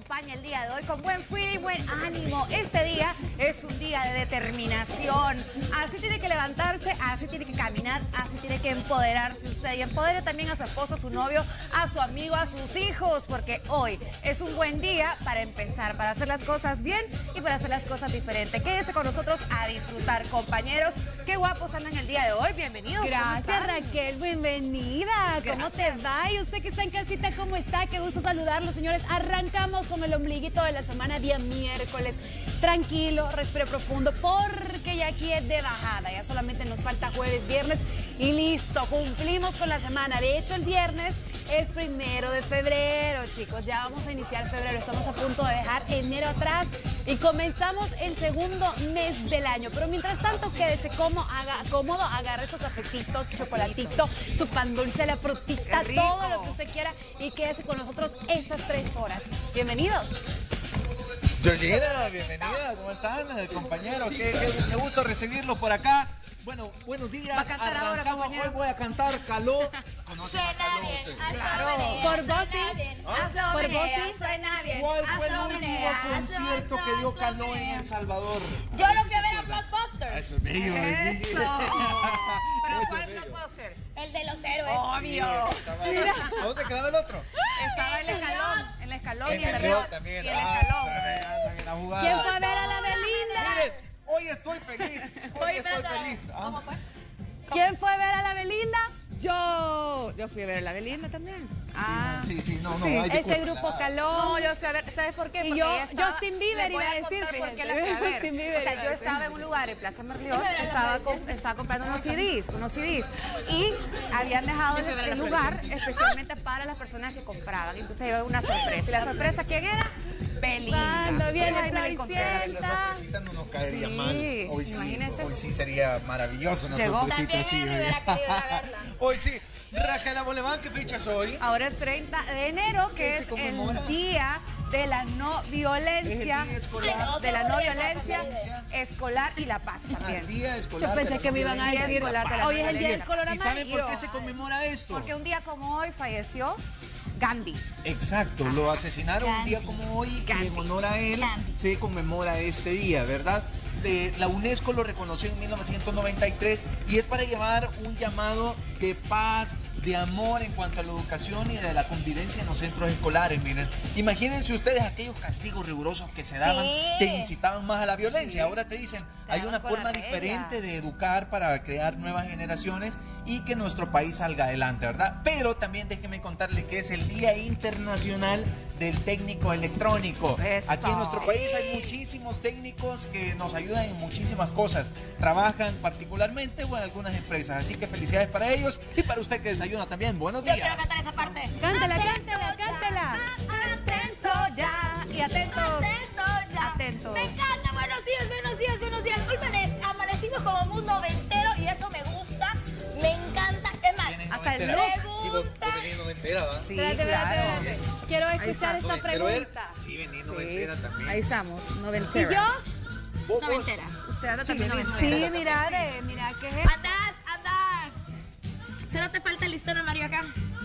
acompaña el día de hoy con buen feeling, buen ánimo. Este día es un día de determinación. Así tiene que levantarse, así tiene que caminar, así tiene que empoderarse usted. Y empodere también a su esposo, a su novio, a su amigo, a sus hijos, porque hoy es un buen día para empezar, para hacer las cosas bien y para hacer las cosas diferentes. Quédese con nosotros a disfrutar, compañeros. Qué guapos andan el día de hoy. Bienvenidos. Gracias, Raquel. Bienvenida. ¿Cómo te va? Y usted que está en casita, ¿cómo está? Qué gusto saludarlos, señores. Arrancamos con el ombliguito de la semana, día miércoles. Tranquilo, respire profundo, porque ya aquí es de bajada. Ya solamente nos falta jueves, viernes y listo. Cumplimos con la semana. De hecho, el viernes es 1 de febrero, chicos. Ya vamos a iniciar febrero. Estamos a punto de dejar enero atrás y comenzamos el segundo mes del año. Pero mientras tanto, quédese cómodo, agarre su cafecito, su chocolatito, su pan dulce, la frutita, todo lo que usted quiera y quédese con nosotros estas 3 horas. Bienvenidos. Georgina, bienvenida, ¿cómo están, compañeros? Qué gusto recibirlos por acá. Bueno, buenos días. Va a cantar ahora, compañero. Hoy voy a cantar Caló. ¿Conocen a Caló? Claro. Por vos, sí. Por vos, sí. Suena bien. ¿Cuál fue el último concierto que dio Caló en El Salvador? Yo lo fui a ver a Blockbuster. Eso es mío. ¿Pero cuál blockbuster? El de los héroes. Obvio. ¿A dónde quedaba el otro? Estaba el escalón. El escalón y el Río reloj. también. Y el escalón. Andan en la jugada. ¿Quién fue a ver a la Belinda? Miren, hoy estoy feliz. Hoy estoy feliz. ¿Cómo fue? ¿Quién fue a ver a la Belinda? Yo fui a ver a la Belinda también. Sí, no, Sí, hay ese grupo Caló. No, yo sé, a ver, ¿sabes por qué? Y Porque yo, ella estaba- Justin Bieber les voy iba a a decir, contar por qué la fíjate. fui a ver. Justin Bieber O sea, iba a yo decir. estaba en un lugar en Plaza Merliot, estaba comprando unos CDs, y habían dejado el lugar especialmente para las personas que compraban. Entonces iba una sorpresa. ¿Y la sorpresa quién era? Belinda. Cuando viene Ahí me la encontré. Floricienta. Esa sorpresita no nos caería Sí, mal. imagínense. Hoy sí sería maravilloso una Llegó. sorpresita También así. él hubiera querido ir a verla. Hoy sí. Raquel Aboleván, ¿qué fecha es hoy? Ahora es 30 de enero, que ¿Qué se es conmemora? el día de la no violencia, Es el día escolar. de la no violencia escolar y la paz también. El día escolar. Yo pensé de la que me iban a violencia. decir, hoy es el día del color ¿Y saben amarillo. por qué se conmemora esto? Porque un día como hoy falleció Gandhi. Exacto, lo asesinaron un día como hoy y en honor a él se conmemora este día, ¿verdad? La UNESCO lo reconoció en 1993 y es para llevar un llamado de paz, de amor en cuanto a la educación y de la convivencia en los centros escolares. Miren, imagínense ustedes aquellos castigos rigurosos que se daban, Sí. te incitaban más a la violencia. Ahora te dicen, hay daban una con forma la regla. diferente de educar para crear nuevas generaciones y que nuestro país salga adelante, ¿verdad? Pero también déjenme contarles que es el Día Internacional del Técnico Electrónico. Eso. Aquí en nuestro país hay muchísimos técnicos que nos ayudan en muchísimas cosas. Trabajan particularmente o en algunas empresas. Así que felicidades para ellos y para usted que desayuna también. Buenos Yo días. quiero cantar esa parte. Cántala, Atento cántala, ya, cántala. Atento ya y atentos. Atento ya. Atentos. Me encanta. Buenos días, buenos días, buenos días. Hoy amanecimos como muy noventero y eso me gusta. Me encanta. Es más, Hasta el look. Sí, vos venís noventera, ¿va? Sí, Espérate, claro. espérate. Quiero escuchar esta Quiero ver. pregunta. Sí, venís noventera Sí, también. ahí estamos, ¿Y noventera. yo? ¿Vos? Noventera. Usted anda Sí, también venís noventera. Sí, mira, ¿qué es esto? Andas. Solo te falta el listón amarillo acá.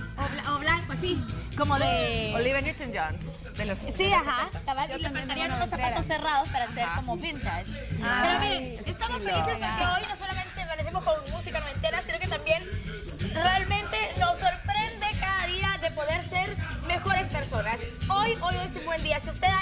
O blanco, así. Como de... Olivia Newton-John. De los Sí, ajá, cabal, Yo y le también faltarían tengo unos zapatos noventera. cerrados para hacer como vintage. Pero miren, estamos felices porque hoy no solamente amanecemos con música noventera, sino que también realmente nos sorprende cada día de poder ser mejores personas. Hoy es un buen día. Si usted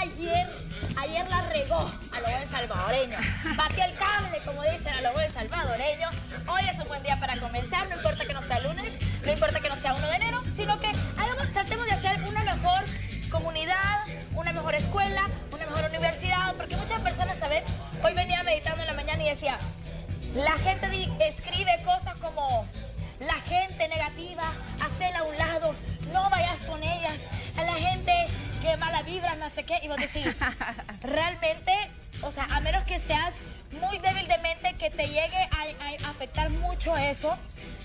ayer la regó a lo buen salvadoreño, batió el cable, como dicen, a lo buen salvadoreño, hoy es un buen día para comenzar. No importa que no sea lunes, no importa que no sea 1 de enero, sino que tratemos de hacer una mejor comunidad, una mejor escuela, una mejor universidad, porque muchas personas, ¿sabes? Hoy venía meditando en la mañana y decía, la gente escribe cosas como, la gente negativa, hacela a un lado, no vayas con ellas, a la gente que mala vibra, no sé qué, y vos decís, realmente, o sea, a menos que seas muy débil de mente, que te llegue a afectar mucho eso,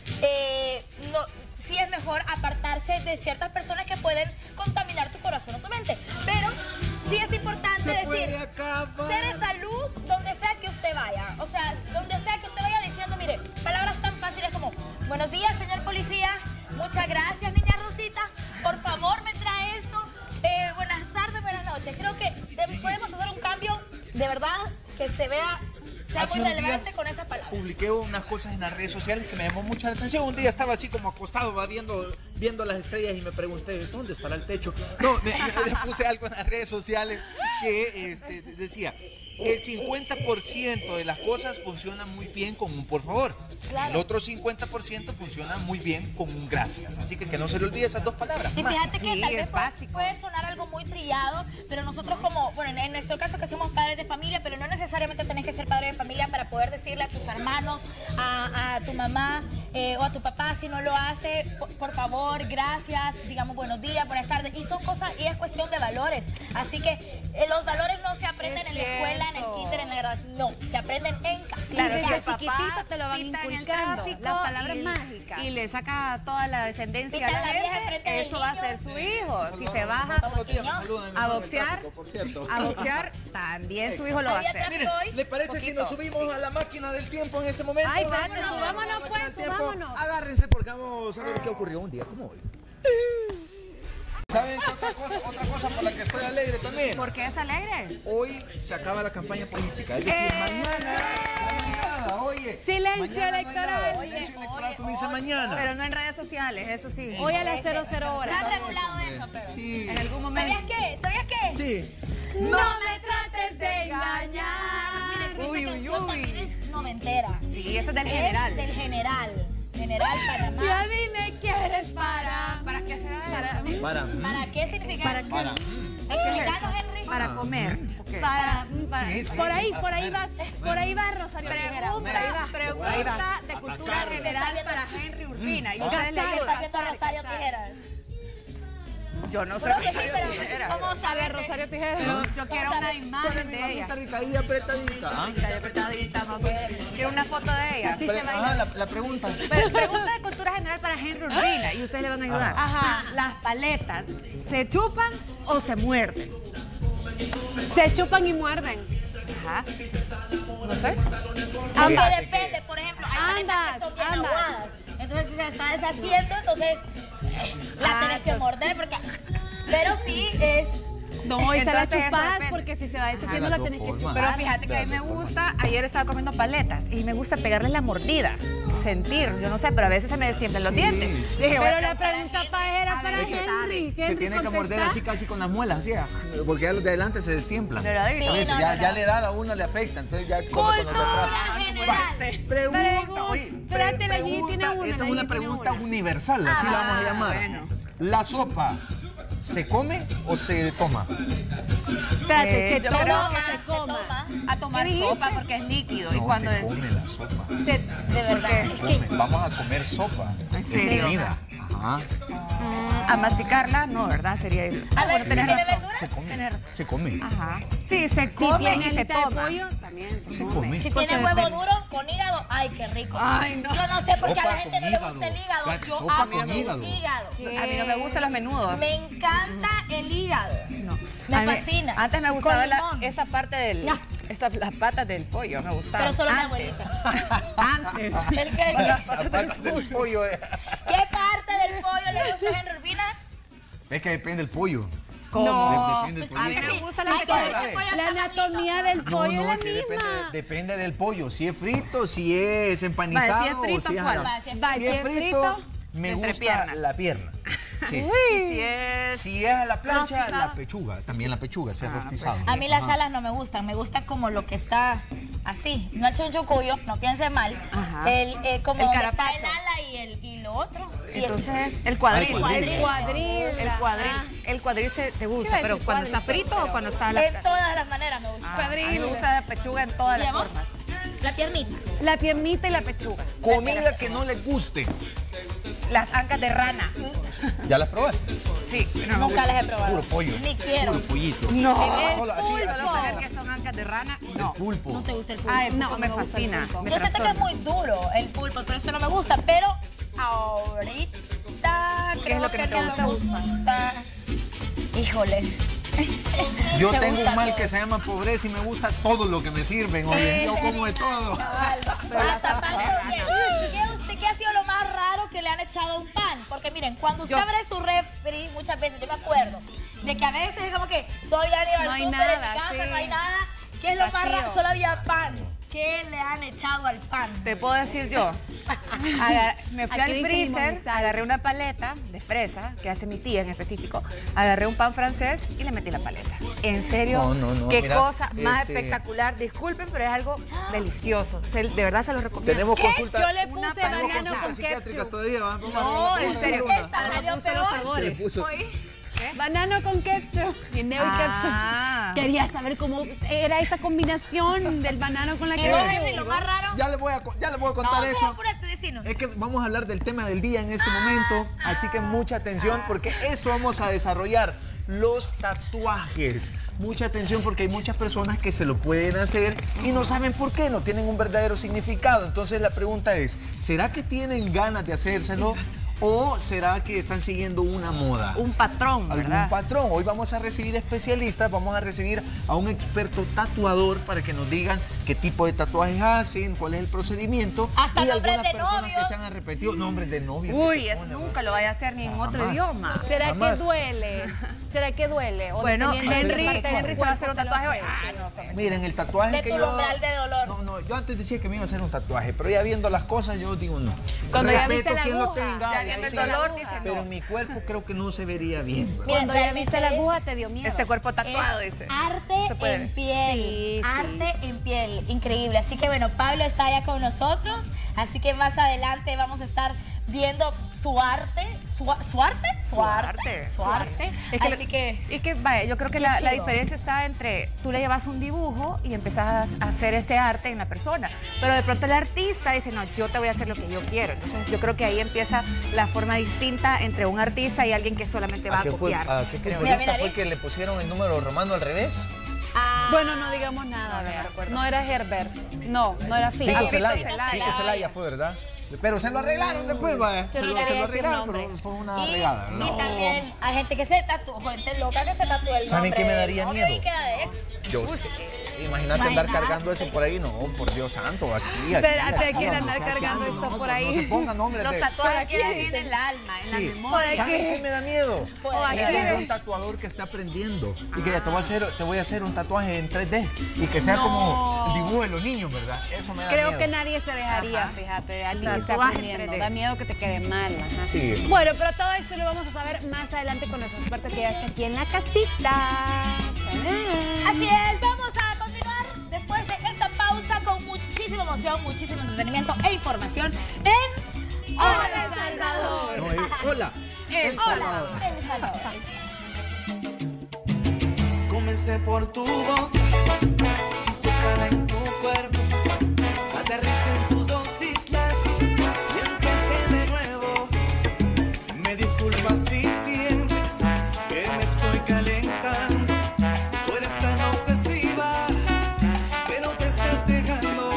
sí es mejor apartarse de ciertas personas que pueden contaminar tu corazón o tu mente. Pero sí es importante decir, ser esa luz donde sea que usted vaya. O sea, donde sea que usted vaya diciendo, mire, palabras tan fáciles como, buenos días, señor policía, muchas gracias, niña Rosita, por favor me trae esto, buenas tardes, buenas noches. hace un día relevante con esa palabra. publiqué unas cosas en las redes sociales que me llamó mucho la atención. Un día estaba así como acostado, va viendo las estrellas y me pregunté, ¿dónde estará el techo? No, me puse algo en las redes sociales que decía, el 50% de las cosas funcionan muy bien con un por favor. Claro. El otro 50% funciona muy bien con un gracias. Así que no se le olvide esas dos palabras. Y fíjate que Sí, tal es vez puede sonar algo muy trillado, pero nosotros como, bueno, en nuestro caso que somos padres de familia, pero no necesariamente tenés que ser padre de familia para poder decirle a tus hermanos, a tu mamá o a tu papá, si no lo hace, por favor, gracias, digamos buenos días, buenas tardes. Y son cosas, y es cuestión de valores. Así que los valores no se aprenden en la escuela, en el kinder, en la graduación, no, se aprenden en casa. Claro, Desde si el chiquitito papá te lo van pita en el inculcando, tráfico las palabras y- mágicas. Y le saca toda la descendencia Pita a la la vieja gente, enfrente del eso va a niño. ser su hijo. Si se baja Todos los días me saludan a en el boxear, tráfico, por cierto. también su hijo lo va a Había hacer. tráfico hoy. ¿Le parece si nos subimos a la máquina del tiempo en ese momento? Ay, Vámonos, vámonos, vámonos, vámonos, a la máquina pues, del tiempo. vámonos. Agárrense porque vamos a ver qué ocurrió un día como hoy. ¿Saben qué otra cosa por la que estoy alegre también? ¿Por qué es alegre? Hoy se acaba la campaña política, es decir, mañana no hay nada, oye. Silencio Mañana no hay electoral. nada, silencio electoral comienza mañana. Pero no en redes sociales, eso sí. Hoy a las 00 No horas. han regulado eso, pero... Sí. En algún momento. ¿Sabías qué? ¿Sabías qué? Sí. No me trates de engañar. Miren, Uy, esa uy, canción uy. también es noventera. Sí, eso es del Es general. del general. General Panamá. Y a mí me quieres para. ¿Para qué será eso? ¿Para qué significa? ¿Para qué? Para. Explícanos, Henry. Para comer. Ok. Para. Sí, sí, Por ahí, sí. por ahí va Rosario Tijera. Por ahí va. Pregunta de cultura general para Henry Urbina. Y ustedes le ¿Está ayudan. viendo a Rosario Tijeras? Yo no soy Creo que sí, Rosario pero Tijera. ¿cómo sabe Rosario Tijera. Pero yo quiero una Con imagen mi de ella. mamita rica y apretadita. ¿Ah? Está apretadita, mamá. Quiero una foto de ella. Ajá, la pregunta. Pero pregunta de cultura general para Henry Urbina y ustedes le van a ayudar. Ajá. ¿Las paletas se chupan o se muerden? Se chupan y muerden. Ajá. No sé. Aunque depende, por ejemplo, hay paletas que son bien Ambas. aguadas. Entonces, si se está deshaciendo, entonces la tenés que morder porque... Pero sí es... No, y se la Entonces, eso chupas depende. porque si se va deshaciendo Ajá, la las tenés dos que formas. chupar. Pero fíjate que a mí me gusta, ayer estaba comiendo paletas y me gusta pegarle la mordida, sentir, yo no sé, pero a veces se me destiempen los Sí, dientes. sí. Dije, voy a Pero la preguntar a pregunta Henry, era a para ver qué sabe. Henry. Se tiene que morder así casi con las muelas, ¿sí? Porque ya los de adelante se destiemplan. ¿De verdad? Sí, Por eso, no, ya, no, ya no. la edad a uno le afecta, entonces ya come con los de Cultura atrás. general. Pregunta, oye, Espérate, la Gigi tiene pregunta, una, esta la es una Gigi tiene pregunta una. universal, así la vamos a llamar. bueno. ¿La sopa se come o se toma? Espérate, ¿se yo toma creo o que se coma? A tomar ¿Qué dijiste? sopa porque es líquido. y No, cuando se es... come la sopa. De verdad. Se come. Vamos a comer sopa. ¿En serio? Comida. Ajá. A masticarla, no, ¿verdad? Sería el... A ver, tenés ¿tiene razón. verduras? Se come. Tener- Se come. Ajá. Sí, se Si come tiene y se alita de toma. pollo, también Se come. Si Porque tiene huevo depende. duro con hígado, ay, qué rico. Ay, no. Yo no sé por qué a la Sopa gente con no le hígado. gusta el hígado. Claro, Yo sopa amo con el hígado. hígado. A mí no me gustan los menudos. Me encanta el hígado. No. Me A mí- fascina. Antes me gustaba Con limón. esa parte del... Ya. Las patas del pollo, me gustaban. Pero solo mi Antes. abuelita. Antes. ¿El qué? Aparte del pollo. ¿Qué parte del pollo le gusta a Henry Urbina? Es que depende del pollo. No. Depende del A mí pollito. me gusta la Hay que ver pechuga. qué pollo La está anatomía del No, pollo no, es la es que misma. depende del pollo. Si es frito, si es empanizado, Vale, si es frito, o si es ¿cuál? a la- Va, si es Si es frito, me gusta entrepierna. la pierna. Sí. Y si es... Si es a la plancha, Rostizado. la pechuga. También la pechuga, si es rostizado. A mí las Ajá. alas no me gustan, me gusta como lo que está así, no el chonchucuyo, no piense mal, Ajá. como El donde está carapacho. el ala y lo otro. Y el- Entonces, el cuadril. Ah, el Cuadril. El cuadril. El cuadril te Iba gusta, a pero decir cuando está cuadril, frito o pero- cuando está a la... en todas las maneras me gusta. A mí me gusta la pechuga en todas ¿Y a las vos? formas. La piernita. La piernita y la pechuga. Comida que no les guste. Las ancas de rana. ¿Ya las probaste? Sí. Nunca las he probado. Puro pollo. Ni quiero. Puro pollito. No. Solo así, Solo así saber se que son ancas de rana, El no. pulpo. No te gusta el pulpo. Ay, no, me gusta el fascina. pulpo. me Yo siento que es trastorna. muy duro el pulpo, por eso no me gusta, pero ahorita ¿Qué es creo lo que no te me gusta? gusta. Híjole. Yo Me tengo gusta un mal todo. que se llama pobreza y me gusta todo lo que me sirven. Oye, yo como de todo. Hasta pan con ¿Qué ha sido lo más raro que le han echado a un pan? Porque miren, cuando usted Yo- abre su refri, muchas veces, yo me acuerdo, de que a veces es como que todavía ni No al hay súper en mi nada, casa, sí. no hay nada. ¿Qué es lo más Vacío. raro? Solo había pan. ¿Qué le han echado al pan? Te puedo decir yo. Me fui Aquí al dice freezer, limonizado. agarré una paleta de fresa, que hace mi tía en específico, agarré un pan francés y le metí la paleta. En serio, No, qué mira, cosa más espectacular. Disculpen, pero es algo delicioso. De verdad se los recomiendo. Tenemos consulta. Yo le Una puse paleta. banano consultas con psiquiátricas ketchup. todavía. Vamos a No, ver, en serio. Esta Le salió puse los peor. sabores. Se le puso. Banano con ketchup. Guineo y Ah. ketchup. Quería saber cómo era esa combinación del banano con la Y vos, ketchup. Henry, lo más raro. Ya le voy a contar No, eso. apúrate, decinos. Es que vamos a hablar del tema del día en este momento, así que mucha atención porque eso vamos a desarrollar, los tatuajes. Mucha atención porque hay muchas personas que se lo pueden hacer y no saben por qué, no tienen un verdadero significado. Entonces la pregunta es, ¿será que tienen ganas de hacérselo o será que están siguiendo una moda? Un patrón, Algún ¿verdad? patrón. Hoy vamos a recibir especialistas, vamos a recibir a un experto tatuador para que nos digan qué tipo de tatuajes hacen, cuál es el procedimiento. Hasta y nombres algunas de personas novios. que se han arrepentido. Nombres de novios. que Uy, se eso ponen, nunca lo vaya a hacer ni en otro Jamás. idioma. ¿Será Jamás. que duele? ¿Será que duele? O Bueno, dependiendo de qué Henry parte del se va a hacer un cuerpo te lo tatuaje hoy. haces? Ah, no, Miren, el tatuaje De que tu yo... umbral de dolor. No, yo antes decía que me iba a hacer un tatuaje, pero ya viendo las cosas yo digo no. Cuando ya Respeto viste la quien lo aguja, tenga. ya viendo el sí, dolor, dice pero no. en mi cuerpo creo que no se vería bien. ¿verdad? Mira, Cuando ya realmente viste la es aguja te dio miedo. Este cuerpo tatuado, Es dice. arte Se puede. en piel. Sí, sí. Arte en piel. Increíble. Así que bueno, Pablo está ya con nosotros. Así que más adelante vamos a estar viendo su arte. ¿Su arte? Su arte. Su arte. Es que, vaya, yo creo que Qué la chido. diferencia está entre tú le llevas un dibujo y empezás a hacer ese arte en la persona. Pero de pronto el artista dice, no, yo te voy a hacer lo que yo quiero. Entonces yo creo que ahí empieza la forma distinta entre un artista y alguien que solamente va a qué copiar. qué creo. futbolista Mira, fue que le pusieron el número romano al revés? Ah, Bueno, no digamos nada, No, no me recuerdo. no era Herbert. No era Figo. Fico Fico Celaya. Celaya. Fico Celaya fue, ¿verdad? Pero se lo arreglaron después, vaya. Yo Se no lo quería decir arreglaron, nombres. pero fue una y, regada, ¿verdad? y también hay gente que se tatúa, gente loca que se tatúa el nombre. ¿Saben qué me daría del novio miedo? Y queda de ex. Yo sé. Imagínate andar cargando eso por ahí, no, por Dios santo, aquí. Espérate, ¿quién donde anda sea, cargando no, esto no, por no, ahí? No se pongan nombres Los de... tatuajes quién? quedan en el alma, en la Sí. memoria. ¿Saben qué me da miedo? Por Que ahí. haya un tatuador que está aprendiendo y que ya te voy a hacer un tatuaje en 3D y que sea No. como el dibujo de los niños, ¿verdad? Eso me da Creo miedo. que nadie se dejaría, Ajá. fíjate, alguien que está Tatuaje aprendiendo. 3D. Da miedo que te quede mal. Ajá. Sí. Bueno, pero todo esto lo vamos a saber más adelante con nuestro experto que ya está aquí en la casita. ¡Tarán! Así es, vamos a continuar después de esta pausa con muchísima emoción, muchísimo entretenimiento e información en Hola Salvador. No, hola. El Salvador. Hola, El Salvador. Comencé por tu boca, hice escala en tu cuerpo, aterricé en tus dos islas y empecé de nuevo. Me disculpas si sientes que me estoy calentando, tú eres tan obsesiva, pero te estás dejando.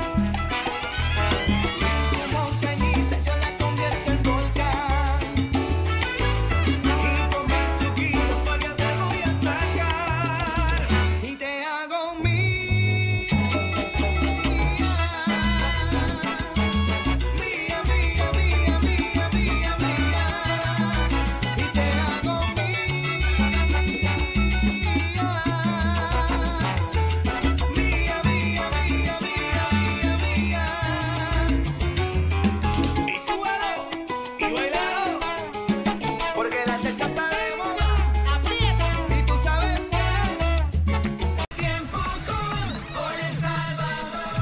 Y tu montañita yo la convierto en volcán, y con mis truquitos todavía te voy a sacar y te hago mía, mía, mía, mía, mía, mía, mía, y te hago mía, mía, mía, mía, mía, mía. Y súbelo y bailalo, porque la chacha está de moda. Aprieta y tú sabes que es tiempo con El Salvador,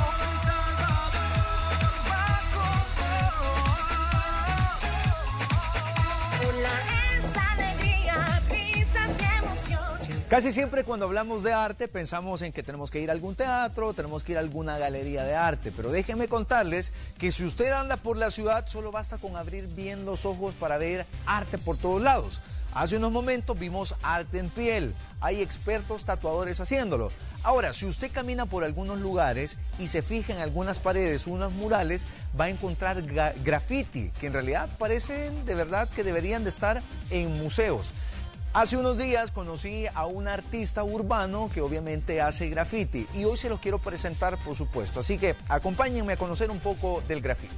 Esa alegría, risas y emoción. Casi siempre cuando hablamos de arte pensamos en que tenemos que ir a algún teatro, tenemos que ir a alguna galería de arte, pero déjenme contarles que si usted anda por la ciudad solo basta con abrir bien los ojos para ver arte por todos lados. Hace unos momentos vimos arte en piel, hay expertos tatuadores haciéndolo. Ahora, si usted camina por algunos lugares y se fija en algunas paredes o unos murales, va a encontrar graffiti, que en realidad parecen de verdad que deberían de estar en museos. Hace unos días conocí a un artista urbano que obviamente hace graffiti y hoy se lo quiero presentar, por supuesto. Así que acompáñenme a conocer un poco del graffiti.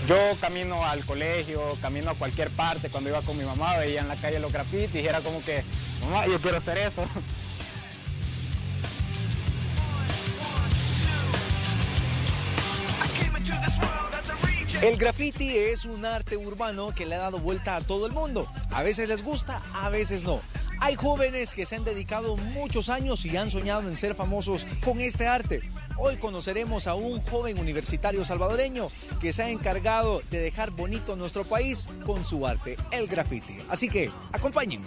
Yo camino al colegio, camino a cualquier parte, cuando iba con mi mamá veía en la calle los grafitis y era como que, mamá, yo quiero hacer eso. El graffiti es un arte urbano que le ha dado vuelta a todo el mundo. A veces les gusta, a veces no. Hay jóvenes que se han dedicado muchos años y han soñado en ser famosos con este arte. Hoy conoceremos a un joven universitario salvadoreño que se ha encargado de dejar bonito nuestro país con su arte, el graffiti. Así que, acompáñenme.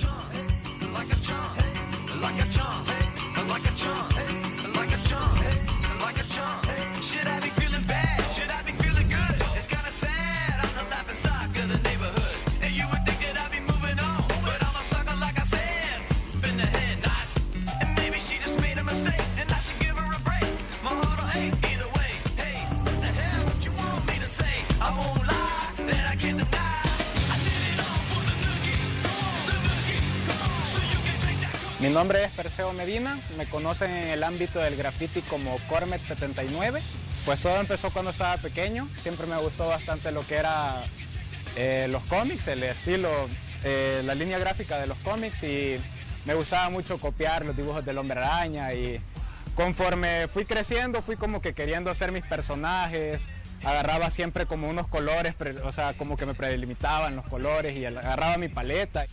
Mi nombre es Perseo Medina, me conocen en el ámbito del graffiti como Cormet79. Pues todo empezó cuando estaba pequeño, siempre me gustó bastante lo que era los cómics, el estilo, la línea gráfica de los cómics y me gustaba mucho copiar los dibujos del Hombre Araña y conforme fui creciendo fui como que queriendo hacer mis personajes, agarraba siempre como unos colores, o sea, como que me predelimitaban los colores y agarraba mi paleta.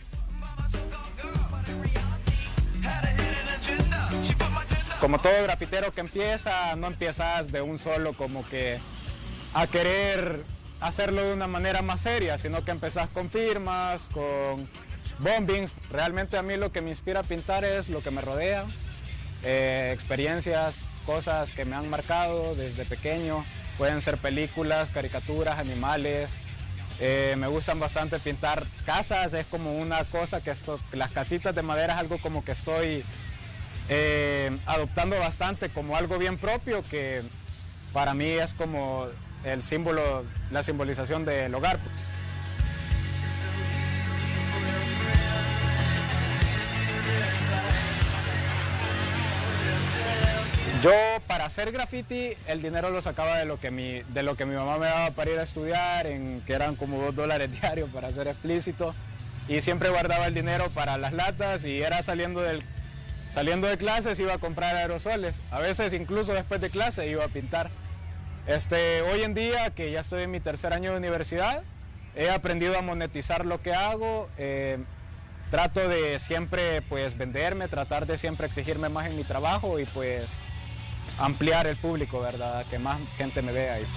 Como todo grafitero que empieza, no empiezas de un solo como que a querer hacerlo de una manera más seria, sino que empezás con firmas, con bombings. Realmente a mí lo que me inspira a pintar es lo que me rodea, experiencias, cosas que me han marcado desde pequeño. Pueden ser películas, caricaturas, animales. Me gustan bastante pintar casas, es como una cosa que las casitas de madera es algo como que estoy adoptando bastante como algo bien propio, que para mí es como el símbolo, la simbolización del hogar. Yo para hacer graffiti el dinero lo sacaba de lo que mi mamá me daba para ir a estudiar, que eran como $2 diarios para ser explícito, y siempre guardaba el dinero para las latas y era saliendo de clases iba a comprar aerosoles, a veces incluso después de clase iba a pintar. Hoy en día que ya estoy en mi tercer año de universidad, he aprendido a monetizar lo que hago, trato de siempre pues venderme, tratar de siempre exigirme más en mi trabajo y pues ampliar el público, ¿verdad? Que más gente me vea ahí.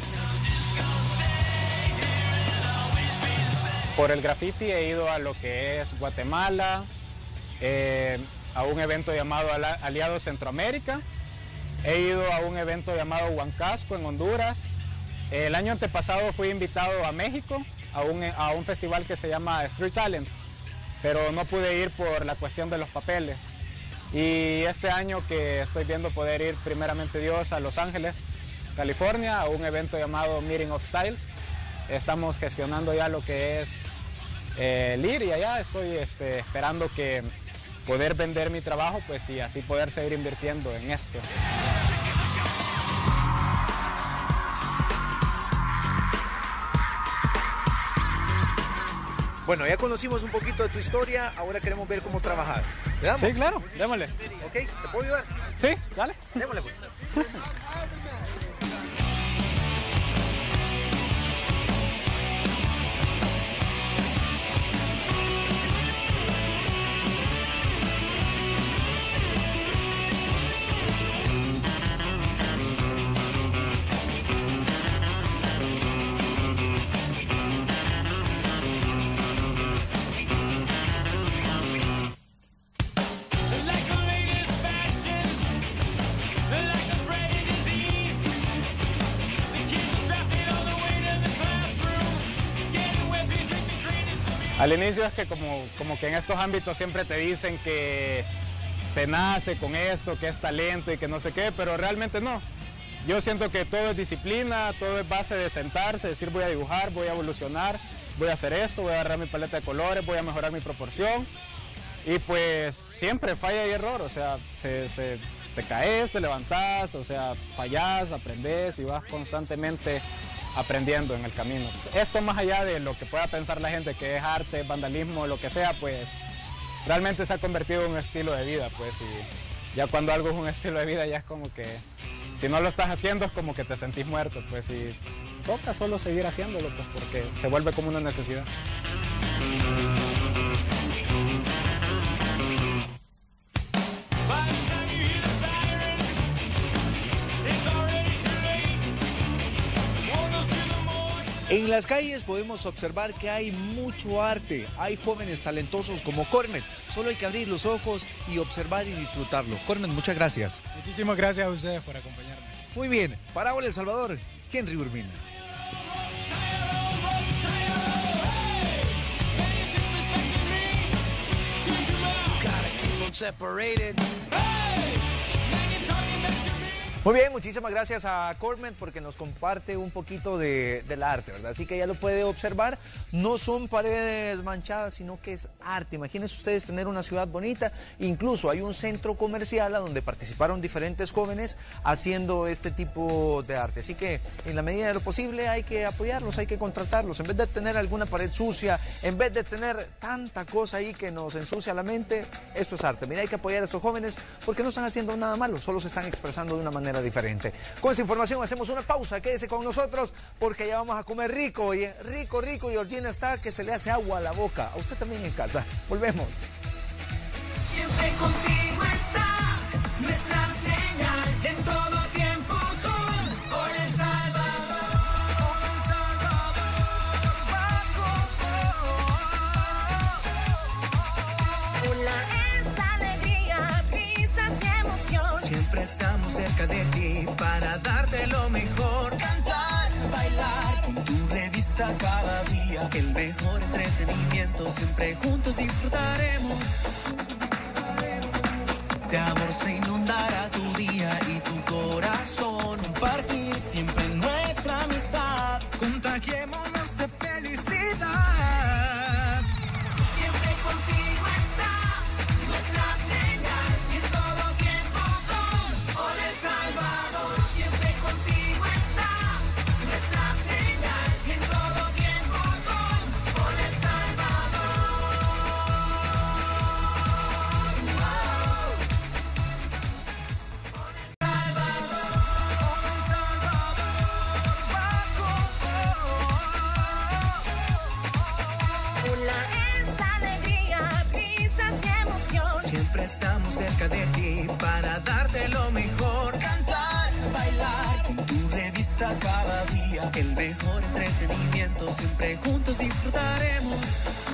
Por el graffiti he ido a lo que es Guatemala, a un evento llamado Aliados Centroamérica, he ido a un evento llamado Huancasco en Honduras, el año antepasado fui invitado a México a un festival que se llama Street Talent, pero no pude ir por la cuestión de los papeles. Y este año que estoy viendo poder ir primeramente Dios a Los Ángeles, California, a un evento llamado Meeting of Styles. Estamos gestionando ya lo que es el ir y allá estoy esperando que poder vender mi trabajo pues y así poder seguir invirtiendo en esto. Bueno, ya conocimos un poquito de tu historia, ahora queremos ver cómo trabajas. ¿Le damos? Sí, claro, démosle. Ok, ¿te puedo ayudar? Sí, dale. Démosle pues. Al inicio es que como que en estos ámbitos siempre te dicen que se nace con esto, que es talento y que no sé qué, pero realmente no. Yo siento que todo es disciplina, todo es base de sentarse, decir voy a dibujar, voy a evolucionar, voy a hacer esto, voy a agarrar mi paleta de colores, voy a mejorar mi proporción. Y pues siempre falla y error, o sea, te caes, te levantás, o sea, fallás, aprendés y vas constantemente aprendiendo en el camino. Esto más allá de lo que pueda pensar la gente que es arte, vandalismo, lo que sea, pues realmente se ha convertido en un estilo de vida, pues, y ya cuando algo es un estilo de vida ya es como que si no lo estás haciendo es como que te sentís muerto, pues, y toca solo seguir haciéndolo, pues, porque se vuelve como una necesidad. En las calles podemos observar que hay mucho arte, hay jóvenes talentosos como Cormet, solo hay que abrir los ojos y observar y disfrutarlo. Cormet, muchas gracias. Muchísimas gracias a ustedes por acompañarme. Muy bien, para Hola El Salvador, Henry Urbina. Muy bien, muchísimas gracias a Cormet porque nos comparte un poquito del arte, ¿verdad? Así que ya lo puede observar, no son paredes manchadas, sino que es arte. Imagínense ustedes tener una ciudad bonita, incluso hay un centro comercial a donde participaron diferentes jóvenes haciendo este tipo de arte. Así que en la medida de lo posible hay que apoyarlos, hay que contratarlos. En vez de tener alguna pared sucia, en vez de tener tanta cosa ahí que nos ensucia la mente, esto es arte. Mira, hay que apoyar a estos jóvenes porque no están haciendo nada malo, solo se están expresando de una manera diferente. Con esta información hacemos una pausa, quédese con nosotros porque ya vamos a comer rico y rico, y Georgina está que se le hace agua a la boca. A usted también en casa. Volvemos. Siempre contigo está nuestra señal en todo tiempo con Hola El Salvador. Hola El Salvador va con vos. Hola es alegría, risas y emoción. Siempre estamos cerca de ti para darte lo mejor. Cantar, bailar con tu revista cada día. El mejor entretenimiento siempre juntos disfrutaremos. De amor se inundará tu día y tu corazón. Compartir siempre nuestra amistad. Contagiémonos de felicidad. Siempre contigo está nuestra señal. Y en todo tiempo con Hola El Salvador. Siempre contigo está nuestra señal. Y en todo tiempo con Hola El Salvador. Estamos cerca de ti para darte lo mejor. Cantar, bailar con tu revista cada día. El mejor entretenimiento siempre juntos disfrutaremos.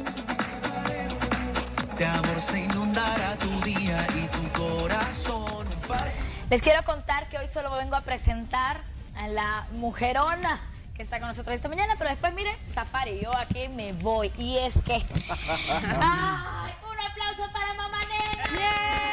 De amor se inundará tu día y tu corazón. Les quiero contar que hoy solo vengo a presentar a la mujerona que está con nosotros esta mañana, pero después, miren, Safari, yo aquí me voy. Y es que... ¡Ay! Un aplauso para Mamá Nena.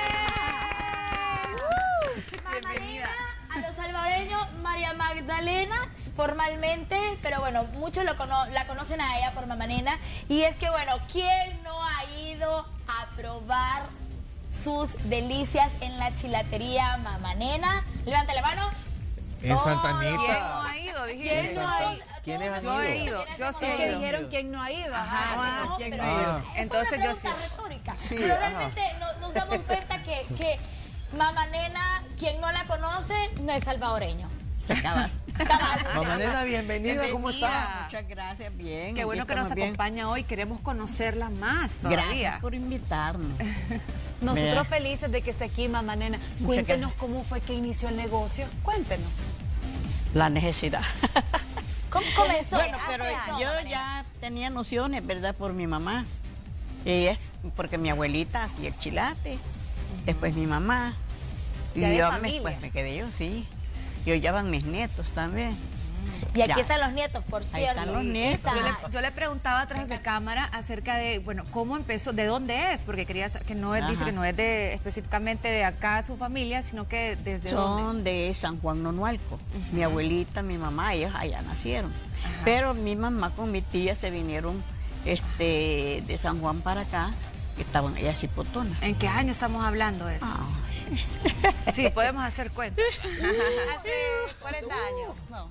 Mamá Nena, a los salvadoreños, María Magdalena, formalmente, pero bueno, muchos la conocen a ella por Mamá Nena. Y es que, bueno, ¿quién no ha ido a probar sus delicias en la chilatería Mamá Nena? Levante la mano. En Santa Anita. ¿Quién no ha ido? Dijiste. ¿Quién no ha ido? ¿Quiénes han Yo he ido? ido. Yo sí Es he que ido. dijeron quién no ha ido. Ajá, No, ¿quién pero no ha ido? Ah. es Entonces una yo sí. pregunta retórica. Sí, pero ajá. realmente nos damos cuenta que Mamá Nena, quien no la conoce, no es salvadoreño. Cabal. Mamá Nena, bienvenida, ¿cómo está? Muchas gracias, bien. Qué bueno aquí que nos estamos bien. acompaña hoy. Queremos conocerla más todavía. Gracias por invitarnos. Nosotros Mira. felices de que esté aquí, Mamá Nena. Cuéntenos cómo fue que inició el negocio. Cuéntenos. La necesidad. ¿Cómo comenzó? Bueno, Hace pero años, yo Mamá Nena. ya tenía nociones, ¿verdad? Por mi mamá. Y es porque mi abuelita hacía el chilate, después mi mamá. Y Ya de yo familia. pues me quedé yo, sí. Y hoy ya van mis nietos también. Y aquí Ya. están los nietos, por Ahí cierto. están los nietos. Yo le preguntaba atrás de cámara acerca de, bueno, cómo empezó, de dónde es, porque quería que no es, dice Ajá. que no es de específicamente de acá su familia, sino que desde dónde. Son de San Juan Nonualco. Mi abuelita, mi mamá, ellos allá nacieron. Pero mi mamá con mi tía se vinieron de San Juan para acá, que estaban allá Cipotona. ¿En qué año estamos hablando de eso? Ah, Sí, podemos hacer cuenta. Hace 40 años. No.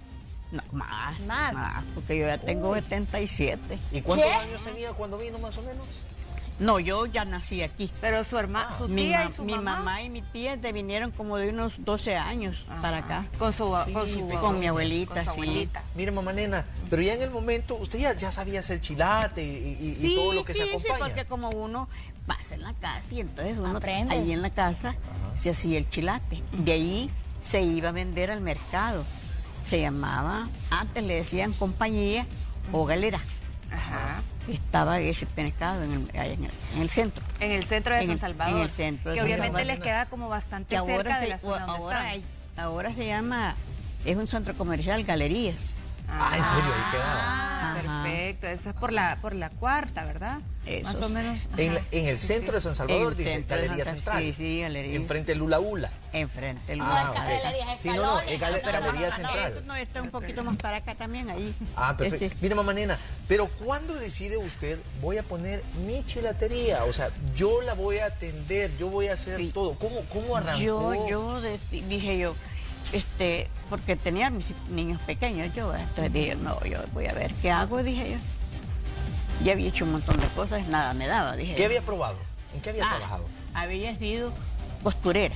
No, más. ¿Más? Porque yo ya tengo 77. ¿Y cuántos ¿Qué? años tenía cuando vino más o menos? No, yo ya nací aquí. Pero su hermana, su Mi, tía ma- y su mi mamá. mamá y mi tía te vinieron como de unos 12 años para acá. Con mi abuelita, con su sí. abuelita. Mire, mamá nena, pero ya en el momento, usted ya sabía hacer chilate y todo lo que se acompaña. Sí, porque como uno pasa en la casa y entonces uno Aprende. ahí en la casa se hacía el chilate. De ahí se iba a vender al mercado. Se llamaba, antes le decían compañía o galera. Ajá. Estaba ese mercado ahí en el centro. En el centro de En San el- Salvador. en el centro de que San obviamente Salvador. les queda como bastante Que cerca de la zona donde ahora, están. ahora se llama, es un centro comercial, Galerías. Ah, ¿en serio? Ahí quedaba. Ah, Ajá. perfecto. Esa es por la cuarta, ¿verdad? Eso Más o sí. menos. En, Ajá. en el centro de San Salvador, En el dice centro de Galería Santa- Central. Sí, sí, Galería. Enfrente del Lula Ula. Enfrente. El No, Ah, es ok. Galerías, es Sí, no, es Calones, Galería pero Central. No, está un poquito más para acá también, ahí. Ah, perfecto. Este, Mire, mamá nena, pero ¿cuándo decide usted, voy a poner mi chilatería? O sea, yo la voy a atender, yo voy a hacer Sí. todo. ¿Cómo arrancó? Dije yo, porque tenía mis niños pequeños yo, entonces dije, no, yo voy a ver qué hago, dije yo. Ya había hecho un montón de cosas, nada me daba, dije ¿Qué yo. había probado? ¿En qué había trabajado? Había sido costurera.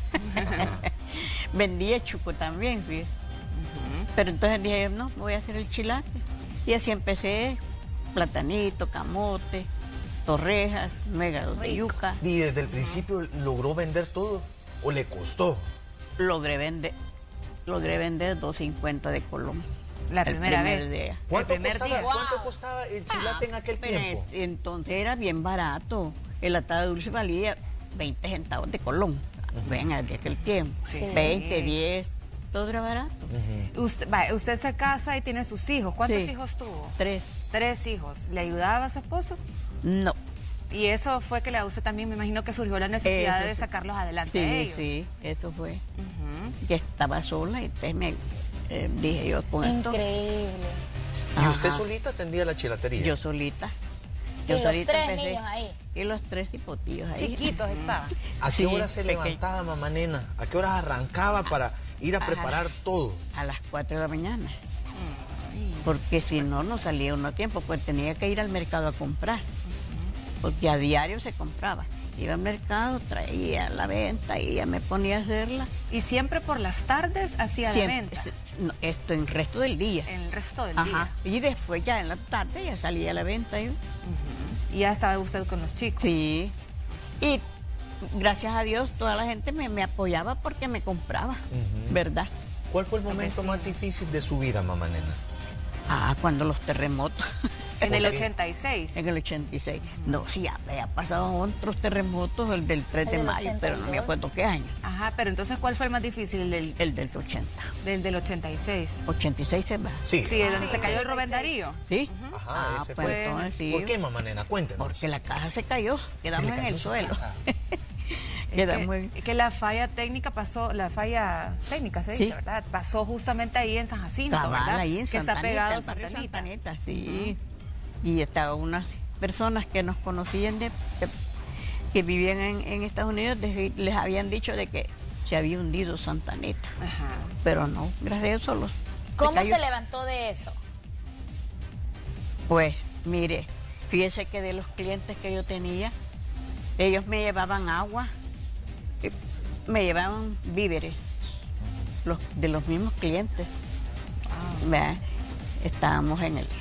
Vendía chuco también, fíjate. Pero entonces dije yo, no, voy a hacer el chilate. Y así empecé, platanito, camote, torrejas, mégalos de yuca. ¿Y desde el principio logró vender todo o le costó? Logré vender 2.50 de Colón. La el primera primer vez. día. ¿Cuánto primer costaba, día. ¿Cuánto costaba el chilate en aquel Pero tiempo? entonces era bien barato. El atado dulce valía 20 centavos de Colón. Venga, de aquel tiempo. Sí. 20, 10, todo era barato. Usted se casa y tiene sus hijos. ¿Cuántos Sí. hijos tuvo? 3. 3 hijos. ¿Le ayudaba a su esposo? No. Y eso fue que usted también, me imagino que surgió la necesidad Eso de sí. sacarlos adelante a Sí, ellos. sí, eso fue. Ujú. Que estaba sola y entonces me dije yo con esto. Increíble. ¿Y usted Ajá. solita atendía la chilatería? Yo solita. Y los 3 niños ahí. Y los 3 hipotillos ahí. Chiquitos estaban. ¿A qué Sí, hora se pequeño. levantaba, mamá nena? ¿A qué horas arrancaba para ir a preparar todo? A las 4 de la mañana. Porque si no, no salía uno a tiempo, pues tenía que ir al mercado a comprar. Porque a diario se compraba. Iba al mercado, traía la venta y ya me ponía a hacerla. Y siempre por las tardes hacía la Siempre, venta. no, esto en el resto del día. En el resto del Ajá. Y después ya en la tarde ya salía a la venta yo. día. Y ya estaba usted con los chicos. Sí. Y gracias a Dios toda la gente me apoyaba porque me compraba, ¿verdad? ¿Cuál fue el momento más difícil de su vida, mamá nena? Cuando los terremotos. En el ¿Por qué? 86. En el 86. No, sí, ya pasado otros terremotos, el del 3 de El del mayo, pero no me 82. acuerdo qué año. Ajá, pero entonces, ¿cuál fue el más difícil? El del 80. Del 86. 86 se va. Sí. Sí, el donde se cayó el Rubén Darío. ¿Sí? Ajá, ese pues fue. entonces sí. ¿Por qué, mamá nena? Cuéntenos. Porque la caja se cayó, quedamos Se le en cayó el su suelo. casa. Es que la falla técnica pasó, la falla técnica se dice, Sí. ¿verdad? Pasó justamente ahí en San Jacinto, Cabal, ¿verdad? ahí en que Santa está pegado Anita, a el barrio Santa Anita. Santa Anita, sí. Y estaban unas personas que nos conocían que vivían en Estados Unidos, les habían dicho de que se había hundido Santa Anita. Ajá. Pero no, gracias a Dios solo. ¿Cómo cayó. se levantó de eso? Pues, mire, fíjese que de los clientes que yo tenía, ellos me llevaban agua, me llevaban víveres, de los mismos clientes. ¿Verdad? Estábamos en el...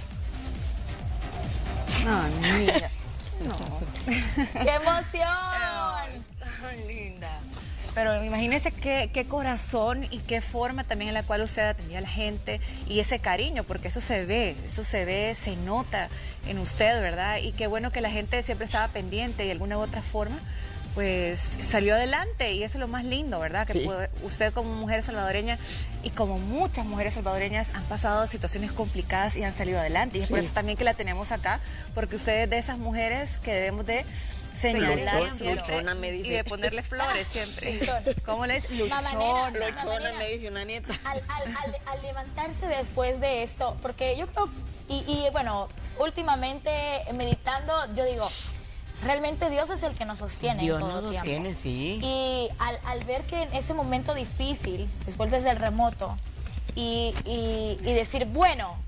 No, mira. ¡Qué emoción! Tan linda. Pero imagínese qué corazón y qué forma también en la cual usted atendía a la gente y ese cariño, porque eso se ve, se nota en usted, ¿verdad? Y qué bueno que la gente siempre estaba pendiente y de alguna u otra forma, pues salió adelante y eso es lo más lindo, ¿verdad? Que Sí. usted como mujer salvadoreña y como muchas mujeres salvadoreñas han pasado situaciones complicadas y han salido adelante. Y es por Sí. eso también que la tenemos acá, porque usted es de esas mujeres que debemos de señalar Luchona, siempre luchona, me dice. y de ponerle flores siempre. ¿Cómo le dice? Mamá Luchón. nena, Lochona, me dice una nieta. Al levantarse después de esto, porque yo creo, y bueno, últimamente meditando, yo digo, realmente Dios es el que nos sostiene Dios en todo nos tiempo. sostiene, sí. Y al ver que en ese momento difícil, después del terremoto, y decir, bueno,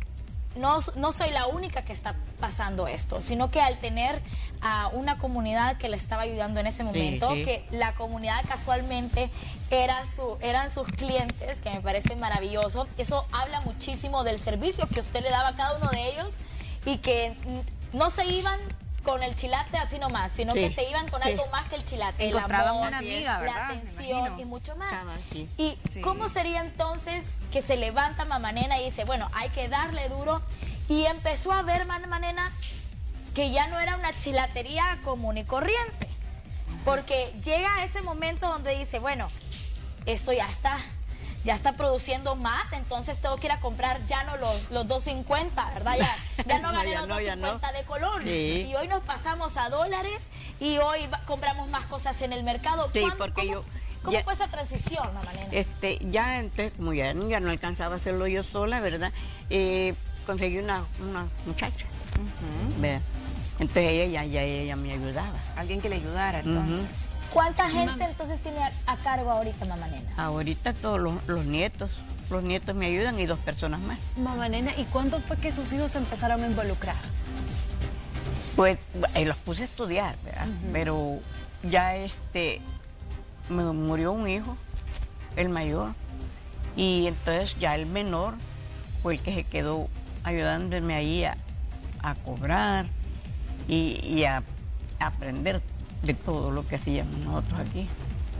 no soy la única que está pasando esto, sino que al tener a una comunidad que le estaba ayudando en ese momento, que la comunidad casualmente eran sus clientes, que me parece maravilloso, eso habla muchísimo del servicio que usted le daba a cada uno de ellos y que no se iban con el chilate así nomás, sino que se iban con algo más que el chilate. Encontraban el amor, una amiga, ¿verdad? la atención y mucho más. ¿Y Sí. cómo sería entonces que se levanta Mamá Nena y dice, bueno, hay que darle duro? Y empezó a ver Mamá Nena que ya no era una chilatería común y corriente. Porque llega ese momento donde dice, bueno, esto ya está produciendo más, entonces tengo que ir a comprar ya no los 2.50, ¿verdad? Ya no gané los 2.50 de Colón. Y hoy nos pasamos a dólares y hoy compramos más cosas en el mercado. Sí, porque ¿Cómo fue esa transición, Mamá Nena? Ya entonces, como ya no alcanzaba a hacerlo yo sola, ¿verdad? Conseguí una muchacha, ¿verdad? Entonces ella me ayudaba. Alguien que le ayudara, entonces. ¿Cuánta gente entonces tiene a cargo ahorita, Mamá Nena? Ahorita todos los nietos me ayudan y 2 personas más. Mamá Nena, ¿y cuándo fue que sus hijos se empezaron a involucrar? Pues los puse a estudiar, ¿verdad? Pero ya me murió un hijo, el mayor, y entonces ya el menor fue el que se quedó ayudándome ahí a cobrar y a aprender de todo lo que hacíamos nosotros aquí.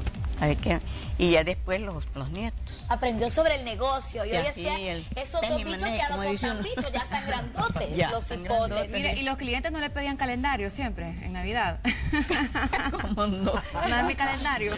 Y ya después los nietos. Aprendió sobre el negocio. Yo Ya, decía, sí, esos dos bichos que ya no son tan bichos, ya están grandotes, Ya, los están hipotes. grandotes. Mire, y los clientes no le pedían calendario siempre, en Navidad. ¿Cómo no? No es mi calendario.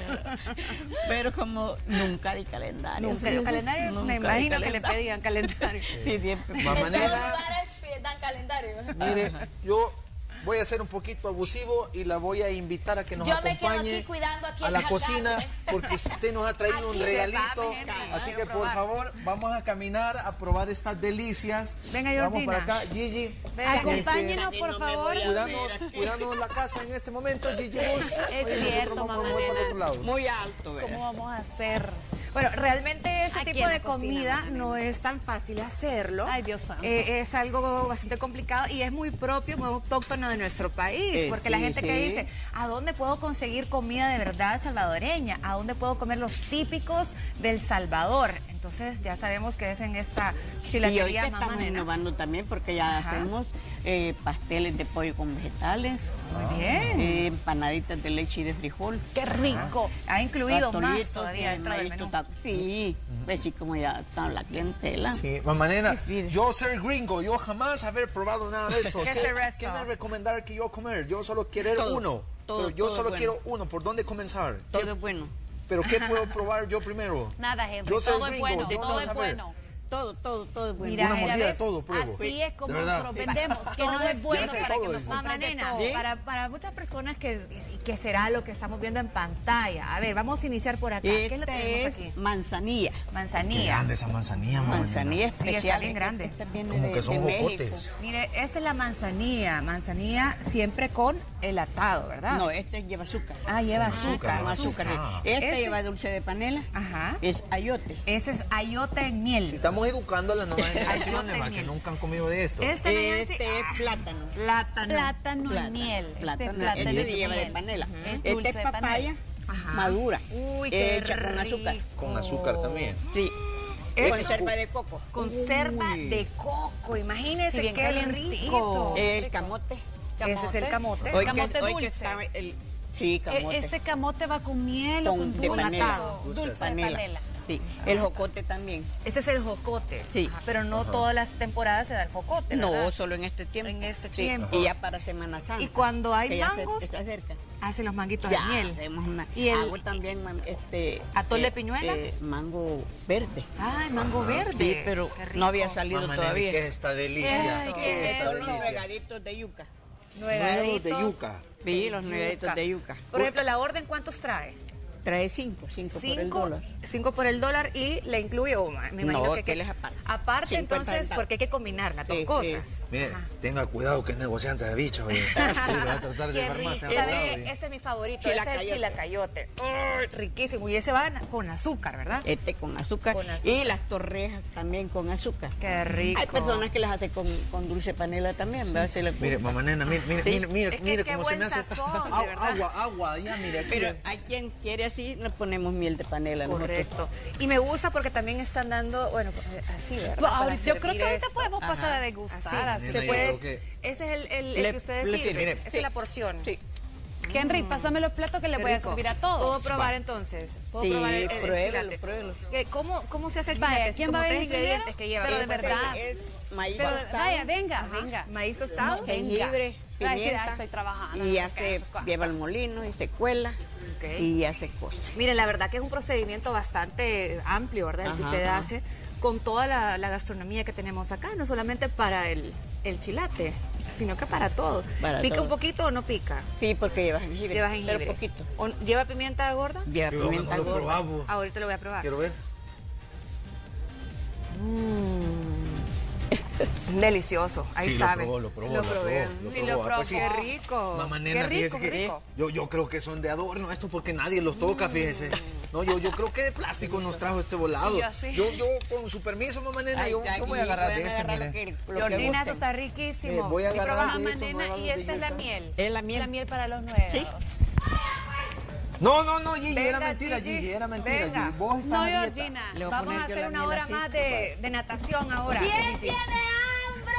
Pero como nunca di calendario. Nunca dio calendario, Nunca me di imagino que le calendario. pedían calendario. Sí, siempre. En Mamá todos Nena, lugares dan calendario. mire, yo voy a ser un poquito abusivo y la voy a invitar a que nos Yo me quedo acompañe aquí cuidando aquí a el la jacate. cocina porque usted nos ha traído un Aquí, regalito. Henry, Así quiero que por probar. favor vamos a caminar a probar estas delicias. Venga, Vamos Georgina. para acá, Gigi. Acompáñenos, por favor. Cuidando la casa en este momento, Gigi Bus. Es Oye, cierto, nosotros vamos a Mamá mover para Nena. otro lado. Muy alto, ¿verdad? ¿Cómo vamos a hacer? Bueno, realmente ese Aquí tipo en de la cocina, comida Mamá Nena. no es tan fácil hacerlo. Ay, Dios santo. Es algo bastante complicado y es muy propio, muy autóctono de nuestro país. Porque la sí, gente que sí. dice, ¿a dónde puedo conseguir comida de verdad salvadoreña? ¿A dónde puedo comer los típicos del Salvador? Entonces ya sabemos que es en esta Y chilatería ahorita Mamá estamos Nena. innovando también porque ya Ajá. hacemos pasteles de pollo con vegetales, Muy bien. empanaditas de leche y de frijol. ¡Qué rico! Ha incluido más pastoritos todavía de dentro del maíz menú. total. Sí, así como ya está la clientela. Sí, Mamá Nena, Sí. yo ser gringo, yo jamás haber probado nada de esto. ¿Qué es el resto? ¿Qué me recomendar que yo comer? Yo solo quiero Todo, uno. todo, Pero yo todo solo bueno. quiero uno. ¿Por dónde comenzar? Todo ¿Qué- es bueno. ¿Pero qué puedo probar yo primero? Nada, Henry, Yo soy todo es gringo, bueno, yo todo no es saber. bueno. Todo es bueno. Mira, Una mordida de ¿ves? todo pruebo. Así es como De verdad. nosotros vendemos, que Todo no es es bueno bueno. para que Todo nos es Mamá compren de Nena, todo. para muchas personas que será lo que estamos viendo en pantalla. A ver, vamos a iniciar por acá. ¿Qué es lo que tenemos Este aquí? es manzanilla. Qué Manzanilla. grande esa manzanilla, Mamá Manzanilla Nena. Sí, está especial. bien grande. Esta viene Como de- que son de México. jocotes. Mire, esta es la manzanilla. Manzanilla siempre con el atado, ¿verdad? No, este lleva azúcar. Ah, lleva Con azúcar. Con azúcar. Ah. Este Ese- lleva dulce de panela. Ajá. Es ayote. Ese es ayote en miel. Si estamos educando a las nuevas generaciones, Ayote ma, que miel. nunca han comido de esto. Este, Nancy, Este es ah, plátano. plátano. Plátano y Plátano, miel. plátano. Este plátano Este y lleva de miel. panela. Dulce Este es de papaya panela. Ajá. madura. Uy, qué hecha con azúcar. Con azúcar también. Sí. Eso- Conserva de coco. Conserva Uy. de coco. Imagínense Sí, bien qué calientito. rico. El camote. Ese es el camote. Hoy Camote que dulce. está sí, camote. Este camote va con miel o con de dulce panela. atado. Dulce de Dulce de panela. Sí. El jocote también. Ese es el jocote. Sí. Ajá, pero no todas las temporadas se da el jocote, No, ¿verdad? solo en este tiempo. En este Sí, tiempo. Y ya para Semana Santa. Y cuando hay que ya mangos, se acerca. hace los manguitos Ya de miel. hacemos una. Y el- hago también ¿Atol de piñuela? mango verde. Ay, mango verde. Sí, pero Qué rico. no había salido Mamá Nena, todavía. ¿qué es esta delicia? Ay, ¿Qué es esta Son los delicia? nuegaditos de yuca. Nuevos de yuca. Sí, los nuegaditos de yuca. Por ejemplo, la orden, ¿cuántos trae? Trae 5 por el dólar. 5 por el dólar y le incluye, me imagino No, que hoteles aparte. Aparte, 50 entonces, centavos. porque hay que combinar las dos Sí, cosas. Mire, tenga cuidado que es negociante de bicho. Sí, lo va a tratar de Qué llevar más. rico. tenga ¿Sabe cuidado, qué? sí. Este es mi favorito, este es el chilacayote. Riquísimo. Y ese va con azúcar, ¿verdad? Con azúcar. Con azúcar. Y las torrejas también con azúcar. Qué rico. Hay personas que las hacen con dulce panela también, ¿verdad? Mire, mamá nena, mire Es que cómo qué se me buen hace. sazón, de verdad. Agua, ya, mire. Aquí. Pero hay quien quiere así, le ponemos miel de panela. Correcto. Y me gusta porque también están dando, bueno, así, ¿verdad? Para Yo creo que servir ahorita esto. podemos pasar a Así, degustar. Nena, se yo puede. creo que- Ese es el Le- que ustedes le sirven. sirve. Esa es Sí. la porción. Sí. Henry, pásame los platos que le Qué voy a rico. servir a todos. ¿Puedo probar entonces? ¿Puedo Sí, probar el pruébelo, chilate? pruébelo. ¿Cómo se hace el Vaya, chilate? ¿quién Como va a 3 venir ingredientes primero? que lleva. Pero de Bien, verdad. Es maíz Pero tostado, vaya, venga, Ajá. venga. Maíz tostado. No, jengibre, Va a decir, pimienta. estoy trabajando. Y no hace, sé qué. lleva el molino y se cuela Ok. y hace cosas. Miren, la verdad que es un procedimiento bastante amplio, ¿verdad? El que Ajá, usted ajá. hace con toda la gastronomía que tenemos acá, no solamente para el chilate, sino que para todo. Para ¿Pica todo. un poquito o no pica? Sí, porque lleva jengibre. Lleva jengibre. Pero poquito. ¿Lleva pimienta gorda? Lleva Yo pimienta no lo gorda. probamos. Ahorita lo voy a probar. Quiero ver. Delicioso, ahí Sí, sabe. lo probó. probé. Sí, lo probó. Pues sí. Qué rico. Mamá Qué nena, rico, fíjese que rico. yo creo que son de adorno esto porque nadie los toca, fíjese. No, yo creo que de plástico nos trajo este volado. Yo sí. Yo con su permiso, mamá nena, Ay, yo aquí voy a agarrar de pueden este, agarrar mire. lo Georgina, que eso gusten. está riquísimo. Voy a Y agarrar probá, de mamá esto, nena, nuevas y esta es la bellezas. miel. Es la miel. La miel para los nuevos. Sí. No, Gigi, Venga, era mentira, Gigi, era mentira, venga. Gigi. Vos estás No, a dieta. Georgina. Le voy Vamos poner a yo hacer la una miel hora así. más de natación ahora. ¿Quién tiene hambre?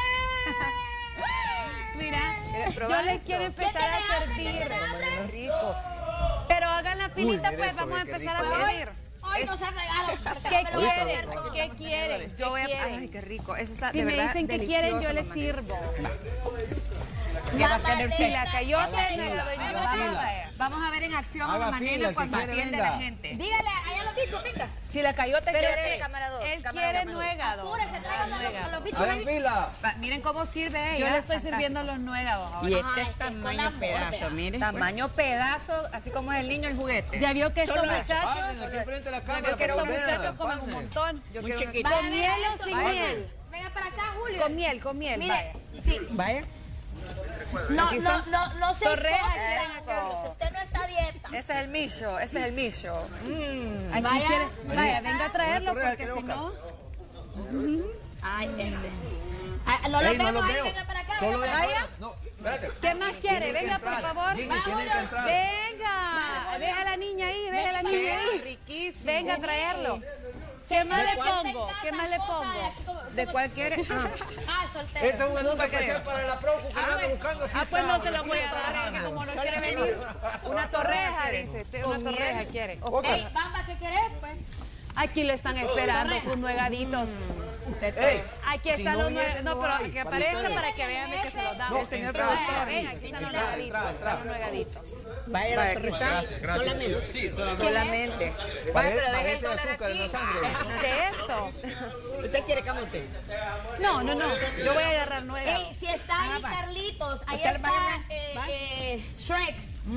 Mira, ¿Probá yo les esto? quiero empezar a servir. Qué rico. Pero hagan la pilita, mire pues esto, vamos a qué empezar rico. a servir. Hoy no se regalan. ¿Qué me lo voy a quieren? comer todo. ¿Qué quieren? Yo voy ¿Qué a... Ay, quieren? qué rico. Eso está Si de me verdad dicen que quieren, yo delicioso, les mamá. sirvo. ¿Qué va a tener Chilacayote, Haga nueva fila, doña haga Vamos a fila. ver. Vamos a ver en acción a Haga Mamá fila, Nena que cuando quiere, atiende venga. a la gente. Dígale, allá los bichos, venga. Chilacayote Pero quiere él, cámara 2. él quiere nuegado. Apúrese, tráiganlo a los bichos. Hagan fila. Miren cómo sirve ella. Yo le estoy Fantástico. sirviendo los nuegados ahora. Y Ajá, este es es que con tamaño amor, pedazo, vea. mire. Tamaño pedazo, así como es el niño el juguete. Ya vio que estos Pásense, muchachos, aquí enfrente de la ya cámara. vio que para estos que vean. muchachos comen un Pásense. montón. Yo Muy quiero chiquito. ¿Con miel o sin Vaya. miel? Venga para acá, Julio. Con miel, Mire, vaya. sí. Vaya. No se Torreja, importe, eso. Carlos, si usted no está a dieta. Ese es el millo, ese es el millo. Aquí Vaya. quiere, vaya, venga a traerlo Torreja, porque quiero si no... Ay, no Ey, lo no los vemos ahí, veo. venga para acá. Solo de venga para afuera. acá. No, espérate. ¿Qué más quiere? Tienen que Venga, por entrar. favor. Gigi, tienen que entrar. Venga, deja a la niña ahí, deja a la niña ahí. Riquísimo. Venga a traerlo. ¿Qué más le pongo? ¿Qué más le pongo? ¿De cuál quiere? Ah, soltero. Ese es un anuncio especial para la Procu que anda buscando. Aquí Ah, pues está, no se lo aquí voy a está. dar, que como no quiere venir. Una torreja, dice. Una Con torreja miel. quiere. Ey, Bamba, ¿qué querés? Pues. Aquí lo están esperando, sus nuegaditos. Ey, Aquí si están no los vienen, nuegaditos. No, no pero hay, que para aparezca ustedes. para que vean de que se los damos. No, El señor entra, productor, entra, ven, aquí están los entra, nuegaditos. entra. Los nuegaditos. Vaya la torreja. Gracias. Solamente. Vaya, pero deje el Parece dólar azúcar en la aquí. sangre. ¿De esto? ¿Usted quiere camote? No, no, no. Yo voy a agarrar nuegado. Ey, si está ahí Carlitos, ahí Usted está vaya, Shrek.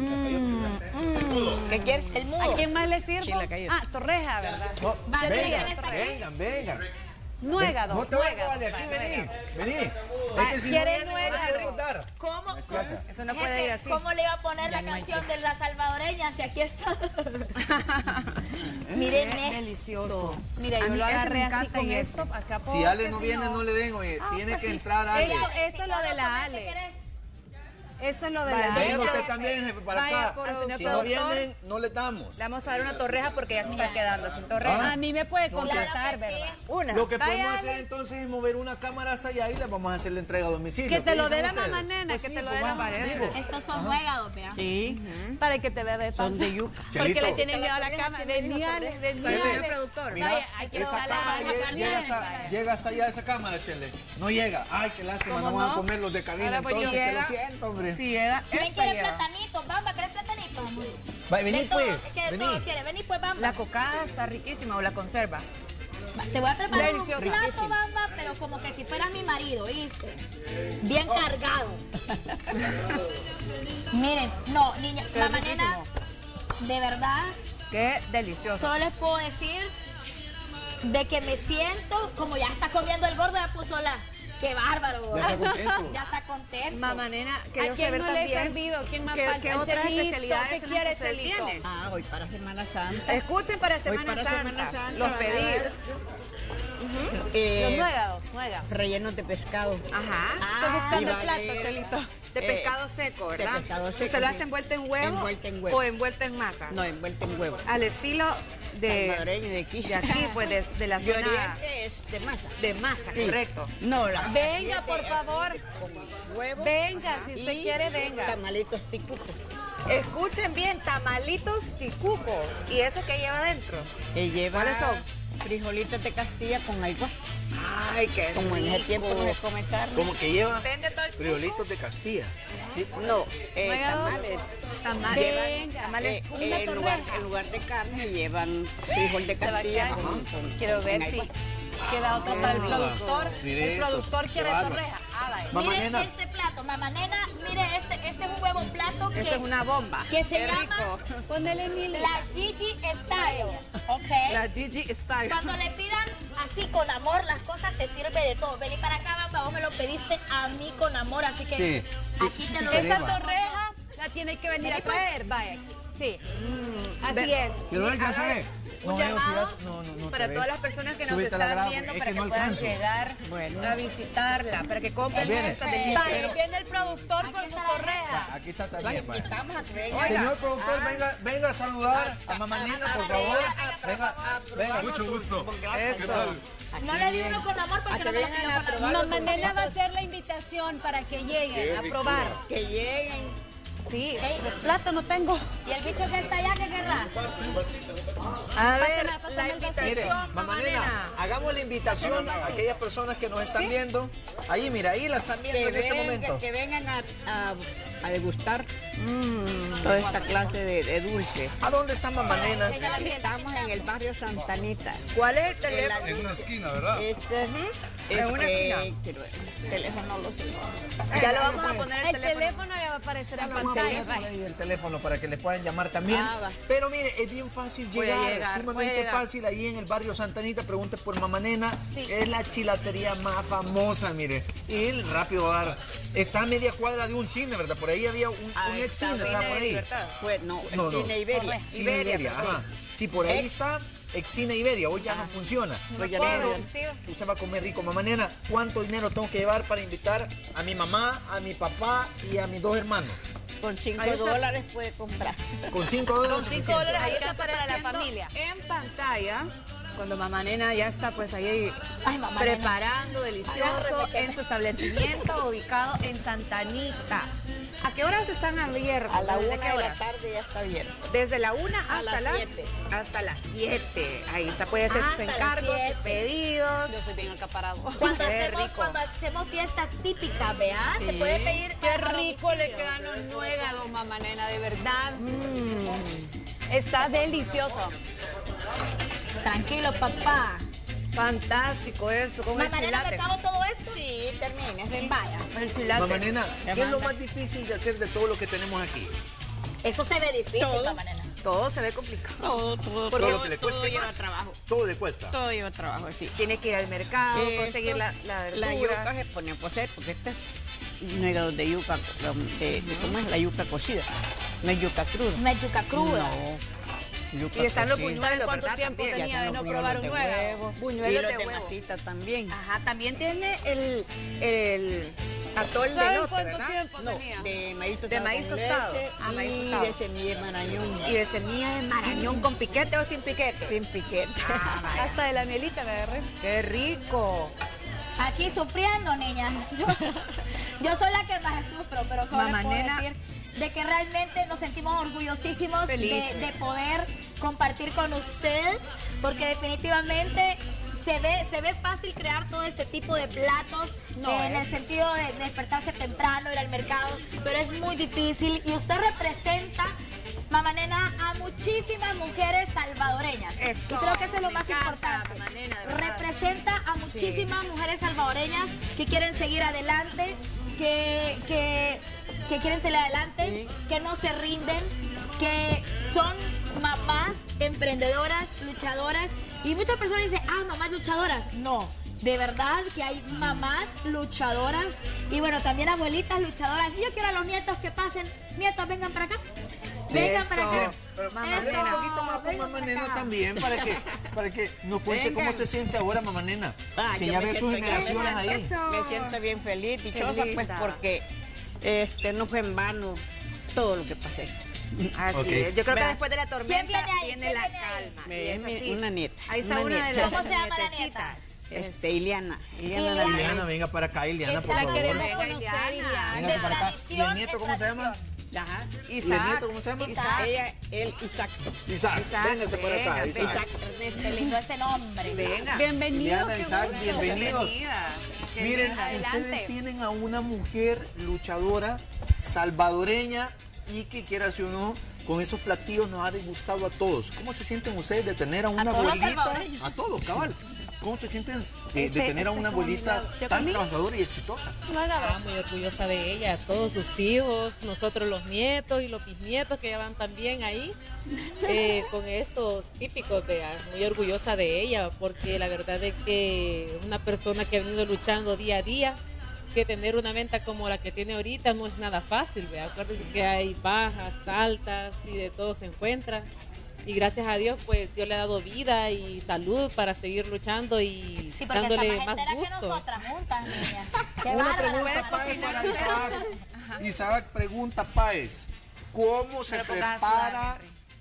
¿Qué quiere? El mudo. ¿A quién más le sirvo? Chilacayote. Ah, torreja, ¿verdad? No, Va, vengan, vengan. Nuegados, No te vayas, nuegados. vale, aquí vení. Es que si no ¿quiere vienen, no nuega, van a Rico? votar. ¿Cómo? Eso no Jefe, puede ir así. ¿Cómo le iba a poner la canción de la salvadoreña si aquí está? Miren Qué esto. delicioso. Mira, A yo mí lo ese agarré me así encanta con y esto. Acá Si Ale no porque viene, si no le den, oye. Tiene que entrar Ale. Esto es lo de la Ale. Esto es lo de la Vaya, Ale. Venga usted también, jefe, para Vaya, acá. por al señor Si no productor. vienen, no le damos. Le vamos a dar una torreja porque ya se está quedando sin torreja. A mí me puede contratar, Claro que ¿verdad? sí. Una. Lo que Vaya, podemos Ale. hacer entonces es mover una cámara hacia allá y le vamos a hacer la entrega a domicilio. Que te ¿Qué lo dé dicen la mamá ustedes? nena, Pues que sí, te lo pues dé la va, mamá. digo. Estos son nuegados, vean. Sí. Para que te vea de Son panza. de yuca. Porque le Chelito. tienen miedo a la cama. De niales, de Para el señor niales. productor. Mira, Vaya, hay que esa darle a cámara la familia. llega hasta allá esa cámara, Chele. No llega. Ay, qué lástima, ¿Cómo no van a no? comer los de cabina. Ahora pues Entonces, yo que llega. lo siento, hombre. Si llega, ¿Quién esta quiere lleva. platanito? Bamba, ¿querés platanito? Va, vení De todo, pues, que de vení. todo quiere. Vení pues, Bamba. La cocada está riquísima o la conserva. Te voy a preparar Delicioso. un plato, Riquísimo. Bamba, pero como que si fueras mi marido, ¿viste? Bien cargado. Miren, no, niña, mamá nena, de verdad, Qué delicioso. Solo les puedo decir de que me siento como ya está comiendo el gordo, ya puso la... ¡Qué bárbaro! Ya está contento. Ya está contento. Mamá nena, ¿A quiero quién saber no le he también servido? ¿Quién más qué falta? otras Chelito, especialidades ¿qué son las quiere, que ustedes Chelito? tienen. Ah, hoy para Semana Santa. Escuchen para Semana para Santa, Semana Santa los van a pedidos. ver, Los nuegados. rellenos de pescado. Ajá. Estoy buscando y el vale- plato, Chelito. De pescado seco, ¿verdad? de pescado seco, ¿Se lo sí. hace envuelto en huevo? Envuelto en huevo. ¿O envuelto en masa? No, envuelto en huevo. Al estilo de Salvadoreño de aquí. pues de la De zona Oriente es de masa. de masa, Sí. correcto. No, la Venga, por favor. con huevo. Venga, si usted y quiere, venga. Tamalitos ticucos. Escuchen bien, tamalitos ticucos. ¿Y eso qué lleva adentro? Que lleva ¿Cuáles son? frijolitos de Castilla con ayguas. Ay, qué Como en ese rico. tiempo no se come carne. Como que lleva Vende todo el frijolitos de Castilla. ¿Sí? No, Nuegados. tamales. tamales. Venga. Tamales. Una En lugar de carne llevan frijol de Castilla. Sebastián, quiero ver si ayguas. queda otro para el productor. Mire El eso, productor qué quiere bárbaro. torreja. Ah, vaya. Mamá Mire nena. este plato, mamá nena, mire este es un huevo plato que, Eso es una bomba. que se Qué llama rico. Ponele mil. la Gigi Style, ¿ok? La Gigi Style. Cuando le pidan así con amor las cosas, se sirve de todo. Vení para acá, Bamba, vos me lo pediste a mí con amor, así que Sí, sí, aquí te sí lo queremos. dejo. Esa torreja la tiene que venir a traer, vaya. Sí, así Ve- es. Quiero ver, ya Haga sé. un veo si llamado vas- no para te todas ves. las personas que nos Súbete a la están grava, viendo es para que que, no puedan alcanzo. llegar a visitarla, para que compren Viene. esta delicias. Vaya, viene el productor con su está la torreja. Aquí está Vaya, también. vaya. invitamos a que venga. Oiga. Señor productor, venga a saludar a mamá nena, por favor. Venga. Mucho gusto. Eso. No le di uno con amor porque no me lo pidió con amor. Mamá Nena va a hacer la invitación para que lleguen a probar. Que lleguen. Sí, plato no tengo. ¿Y el bicho que está allá qué querrá? A ver, pásame la el vaso. Mire, invitación, mamá nena, hagamos la invitación a aquellas personas que nos están viendo. Ahí, mira, ahí la están viendo en este momento. Que vengan a degustar toda esta clase de dulces. ¿A dónde está mamá nena? Estamos en el barrio Santa Anita. ¿Cuál es el teléfono? En una esquina, ¿verdad? En una esquina. El teléfono no lo sé. Ya lo vamos a poner El teléfono ya va a aparecer en pantalla. Vaya. Ahí el teléfono para que le puedan llamar también. Ah, va. Pero mire, es bien fácil Voy a llegar, llegar, voy a sumamente llegar. fácil. Ahí en el barrio Santa Anita, pregunte por mamá nena. Es la chilatería más famosa, mire. Y él rápido va a dar. Está a media cuadra de un cine, ¿verdad? Por ahí había un ex cine, Cine ¿está de por ahí? Libertad. Pues no, el No, no. cine Iberia. Cine Iberia, ajá. Sí, por ahí está ex cine Iberia. Hoy ya no funciona. Pues ya puedo no- resistir. Usted va a comer rico. Mamá nena, ¿cuánto dinero tengo que llevar para invitar a mi mamá, a mi papá y a mis dos hermanos? Con $5 Ahí está. puede comprar. Con $5 Con $5 ahí está para la apareciendo familia. en pantalla. Cuando mamá nena ya está pues ahí preparando delicioso en su establecimiento ubicado en Santa Anita. ¿A qué horas están abiertos? A la ¿Desde 1 qué de hora? la tarde ya está abierto. Desde la 1 A hasta las las 7. Hasta las 7. Ahí está, puede hacer sus Hasta las encargos, 7. sus pedidos. Yo soy bien acaparado. Cuando Qué hacemos, rico. cuando hacemos fiestas típicas, ¿vea? Se puede pedir Qué a rico le domicilio. quedan los nuegados, mamá nena, de verdad. Está delicioso. Tranquilo, papá. Fantástico esto, con el Mamá nena, ¿me chilate. acabo todo esto? Sí, termine. Vaya. El chilate. Mamá nena, ¿qué es lo manda. más difícil de hacer de todo lo que tenemos aquí? Eso se ve difícil, Todo. mamá nena. Todo se ve complicado. Todo lo que le todo cueste lleva más. trabajo. Todo le cuesta. Todo lleva trabajo, sí. Tiene que ir al mercado, conseguir Esto, la verdura. La yuca se pone a cocer porque este es nuegados de yuca, ¿cómo es? La yuca cocida. No es yuca cruda. No es yuca cruda. No. Yuca Y están los cocida. buñuelos, ¿Cuánto ¿verdad? tiempo También. tenía Ya de son no los probar un buñuelos de nuegado? huevo. Buñuelos y los de de huevo. masita también. Ajá, también tiene el atol de ¿Saben elote, cuánto ¿verdad? tiempo No, tenía? de maíz De tostado maíz con tostado. leche Ah, maíz y tostado. de semilla de marañón. Y de semilla de marañón con piquete o sin piquete. Sin piquete. Hasta de la mielita me agarré. ¡Qué rico! Aquí sufriendo, niñas. Yo soy la que más sufro, pero solo Mamá les puedo nena. decir de que realmente nos sentimos orgullosísimos Felices. de poder compartir con usted, porque definitivamente se ve fácil crear todo este tipo de platos en el sentido de despertarse temprano, ir al mercado, pero es muy difícil y usted representa, mamá nena, a muchísimas mujeres salvadoreñas. Eso, y creo que eso es lo me más encanta, importante. mamá nena, de verdad. Representa a muchísimas mujeres salvadoreñas que quieren seguir adelante, que quieren salir adelante, que no se rinden, que son mamás emprendedoras, luchadoras. Y muchas personas dicen, mamás luchadoras. No, de verdad que hay mamás luchadoras. Y bueno, también abuelitas luchadoras. Y yo quiero a los nietos que pasen. Nietos, vengan para acá. Vengan para acá. Pero mamá nena, un poquito más con mamá nena también, para que nos cuente cómo se siente ahora mamá nena. Que ya ve sus generaciones ahí. Me siento bien feliz, dichosa, pues porque no fue en vano todo lo que pasé. Así es. Yo creo que después de la tormenta viene la calma. Una nieta. Ahí está una de las ¿Cómo se llama la nieta? Ileana. Ileana, venga para acá, Ileana, por favor. La queremos conocer, Ileana. Venga para acá. ¿Y el nieto cómo se llama? Ajá. ¿Y el nieto cómo se llama? Isaac. Isaac. Isaac, véngase por acá, Isaac. Qué lindo ese nombre. Venga. Bienvenido. Ileana, Isaac, bienvenidos. Miren, ustedes tienen a una mujer luchadora, salvadoreña y que quieras o no, con estos platillos nos ha disgustado a todos. ¿Cómo se sienten ustedes de tener a una abuelita? A todos, cabal. ¿Cómo se sienten de tener a una abuelita tan trabajadora y exitosa? Muy orgullosa de ella, todos sus hijos, nosotros los nietos y los bisnietos que ya van también ahí, con estos típicos, muy orgullosa de ella, porque la verdad es que una persona que ha venido luchando día a día, que tener una venta como la que tiene ahorita no es nada fácil, ¿ve? Acuérdense que hay bajas, altas y de todo se encuentra. Y gracias a Dios, pues Dios le ha dado vida y salud para seguir luchando y dándole más gusto. Que nosotras juntas, niña. Una pregunta, Páez, para Isaac. Isaac pregunta, Páez, ¿cómo se prepara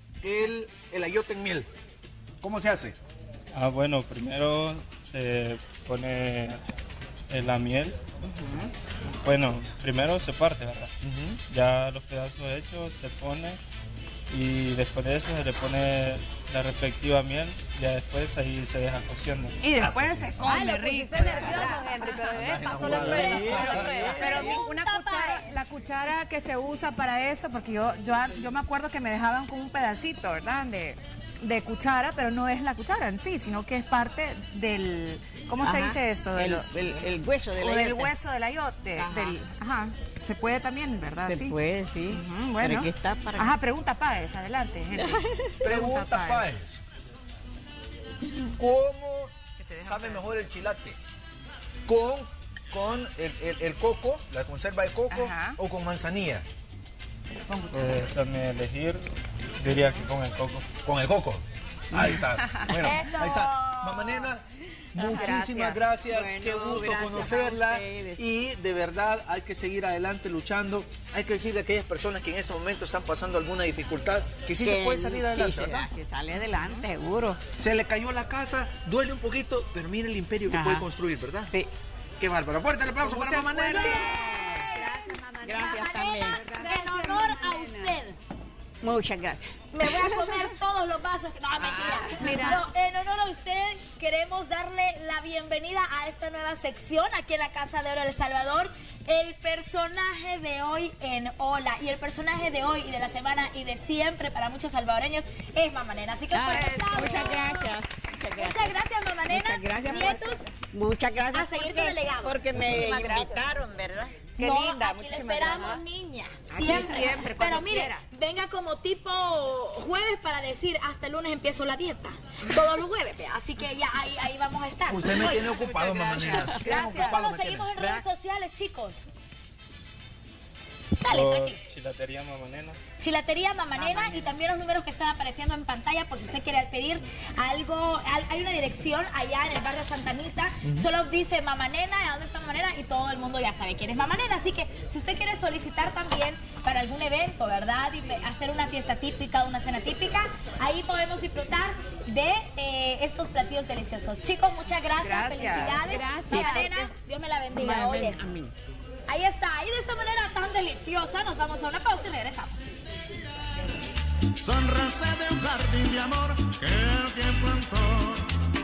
el ayote en miel? ¿Cómo se hace? Bueno, primero se pone la miel. Bueno, primero se parte, ¿verdad? Ya los pedazos hechos se ponen. Y después de eso se le pone la respectiva miel, ya después ahí se deja cociendo. Y después se come rico. nervioso, Henry, pero pasó la prueba. Pero una cuchara, la cuchara que se usa para esto, porque yo me acuerdo que me dejaban con un pedacito, ¿verdad? De cuchara, pero no es la cuchara en sí, sino que es parte del... ¿Cómo se dice esto? El hueso del ayote. Del hueso del ayote. Se puede también, ¿verdad? Se puede, sí. Bueno. Pero aquí está para... Pregunta Páez, adelante, Henry. Pregunta Páez. ¿Cómo sabe mejor el chilate? ¿Con el coco, la conserva de coco, o con manzanilla? Pues a mi elegir, diría que con el coco. Con el coco. Ahí está. Bueno, ahí está. Mamá nena, muchísimas gracias. Bueno, qué gusto gracias conocerla. a ustedes. Y de verdad hay que seguir adelante luchando. Hay que decirle a aquellas personas que en este momento están pasando alguna dificultad que sí se puede salir adelante, sí, ¿verdad? se sale adelante, seguro. Se le cayó la casa, duele un poquito, pero mire el imperio que puede construir, ¿verdad? Sí. Qué bárbaro. Fuerte el aplauso para Mamá Nena. Gracias, mamá. Gracias también. En honor a usted. Muchas gracias. Me voy a comer todos los vasos. No, mentira. No, en honor a usted, queremos darle la bienvenida a esta nueva sección aquí en la Casa de Oro de El Salvador. El personaje de hoy en Hola. Y el personaje de hoy y de la semana y de siempre para muchos salvadoreños es Mamá Nena. Así que muchas gracias. Muchas gracias, Mamá Nena. Muchas gracias. Nietos, muchas gracias. a seguir con el legado. Porque me invitaron, ¿verdad? Qué no, linda, aquí le muchísimas esperamos, gracias. niña. Aquí siempre, Pero cuando mire, quiera. venga como tipo jueves para decir hasta el lunes empiezo la dieta. Todos los jueves, vea. Así que ya ahí vamos a estar. Usted me Oye, tiene ocupado, Mamá Nena. Gracias. ¿cómo nos seguimos en redes sociales, chicos? Dale, Por tranquilo. Chilatería Mamá Nena. Chilatería Mamá Nena y también los números que están apareciendo en pantalla por si usted quiere pedir algo. Hay una dirección allá en el barrio Santa Anita. Solo dice Mamá Nena, ¿a dónde está Mamá Nena? Y todo el mundo ya sabe quién es Mamá Nena. Así que si usted quiere solicitar también para algún evento, ¿verdad? Y hacer una fiesta típica, una cena típica, ahí podemos disfrutar de estos platillos deliciosos. Chicos, muchas gracias. Felicidades. Gracias. Mamá Nena, Dios me la bendiga. Oye. Amén. Ahí está, y de esta manera tan deliciosa nos vamos a una pausa y regresamos. Sonrisa de un jardín de amor que el tiempo entró.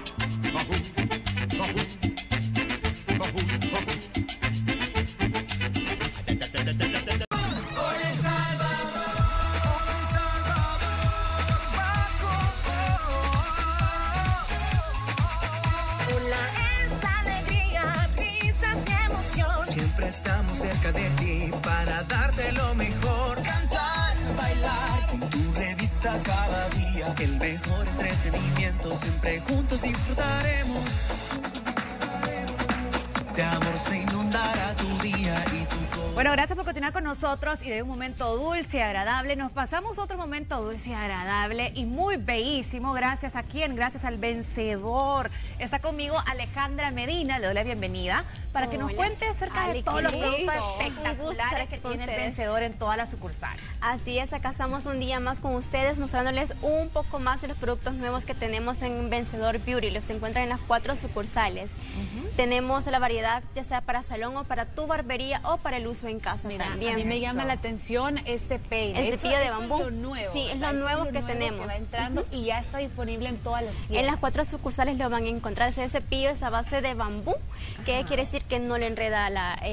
Estamos cerca de ti para darte lo mejor. Cantar, bailar con tu revista cada día. día. El mejor entretenimiento siempre juntos disfrutaremos. De amor se inundará tu día y tu corazón. Bueno, gracias por continuar con nosotros y de un momento dulce y agradable. Nos pasamos otro momento dulce y agradable y muy bellísimo. Gracias a quién, gracias al vencedor. Está conmigo Alejandra Medina, le doy la bienvenida para que nos cuente acerca de todos los productos espectaculares que tiene el vencedor en todas las sucursales. Así es, acá estamos un día más con ustedes mostrándoles un poco más de los productos nuevos que tenemos en Vencedor Beauty. Los encuentran en las 4 sucursales. Tenemos la variedad ya sea para salón o para tu barbería o para el uso en casa. Mira, también. A mí me llama la atención este peine. El cepillo de bambú. Es lo nuevo. Sí, es lo nuevo que tenemos. Que va entrando y ya está disponible en todas las tiendas. En las 4 sucursales lo van a encontrar. Ese cepillo es a base de bambú, que quiere decir que no le enreda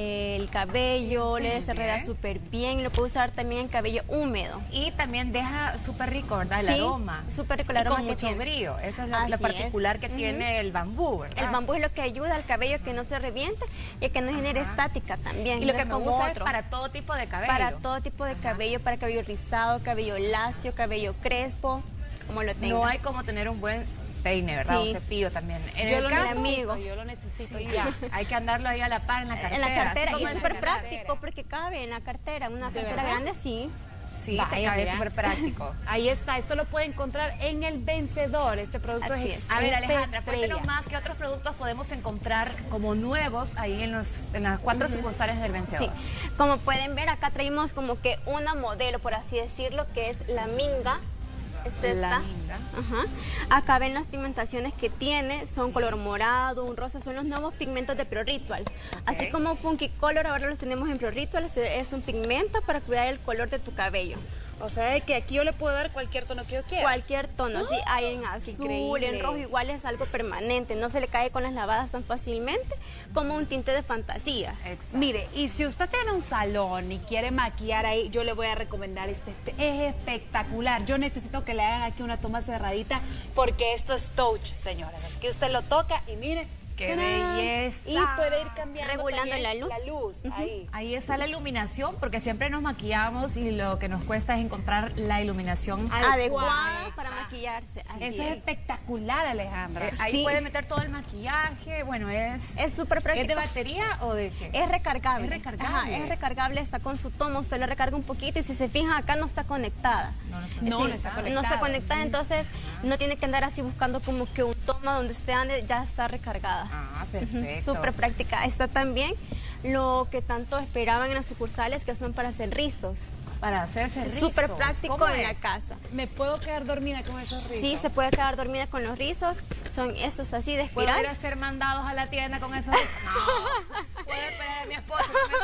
el cabello, le desenreda súper bien. Lo puede usar también en cabello húmedo. Y también deja súper rico, ¿verdad? El aroma. Súper rico el aroma con que mucho tiene. brillo. Esa es la particular que tiene el bambú, ¿verdad? El bambú es lo que ayuda al cabello que no se reviente y que no genere estática también. Y lo que me gusta es otro. para todo tipo de cabello. Para todo tipo de cabello, para cabello rizado, cabello lacio, cabello crespo, como lo tenga. No hay como tener un buen peine, ¿verdad? Sí. Un cepillo también. En Yo el lo caso, amigo. Yo lo necesito sí, ya. hay que andarlo ahí a la par en la cartera. En la cartera, así y como en súper la práctico porque cabe en la cartera. Una cartera verdad? grande, sí. Sí, te Vaya, cabe vea. súper práctico. Ahí está, esto lo puede encontrar en el Vencedor. Este producto Así es es. A ver, Alejandra, estrella. cuéntenos más qué otros productos podemos encontrar como nuevos ahí en las 4 sucursales del Vencedor. Sí, como pueden ver, acá traímos como que una modelo, por así decirlo, que es la Minga. Es esta. La Minga. Ajá. Acá ven las pigmentaciones que tiene, son color morado, un rosa, son los nuevos pigmentos de Pro Rituals. Así como Funky Color, ahora los tenemos en Pro Rituals, es un pigmento para cuidar el color de tu cabello. O sea, que aquí yo le puedo dar cualquier tono que yo quiera. Cualquier tono, sí, hay en azul, increíble. en rojo, igual es algo permanente, no se le cae con las lavadas tan fácilmente como un tinte de fantasía. Exacto. Mire, y si usted tiene un salón y quiere maquillar ahí, yo le voy a recomendar este. Es espectacular. Yo necesito que le hagan aquí una toma cerradita porque esto es touch, señora. Que usted lo toca y mire. ¡Qué ¡tarán! belleza! Y puede ir cambiando Regulando también la luz. La luz, ahí. Ahí está la iluminación, porque siempre nos maquillamos y lo que nos cuesta es encontrar la iluminación Adecuada para maquillarse. Así Eso es espectacular, Alejandra. Ahí Sí. puede meter todo el maquillaje, bueno, es súper práctico. ¿Es de batería o de qué? Es recargable. Es recargable. Ajá, es recargable, está con su toma, usted le recarga un poquito y si se fija acá no está conectada. No está Sí, conectada. no está conectada, entonces no tiene que andar así buscando como que un toma donde usted ande, ya está recargada. Ah, perfecto. Súper práctica. Está también lo que tanto esperaban en las sucursales, que son para hacer rizos. Para hacerse rizos. Súper práctico ¿Cómo en la es? casa. ¿Me puedo quedar dormida con esos rizos? Sí, se puede quedar dormida con los rizos. Son estos así de ¿Puedo espiral. ir a ser mandados a la tienda con esos rizos? No. ¿Puedo esperar a mi esposo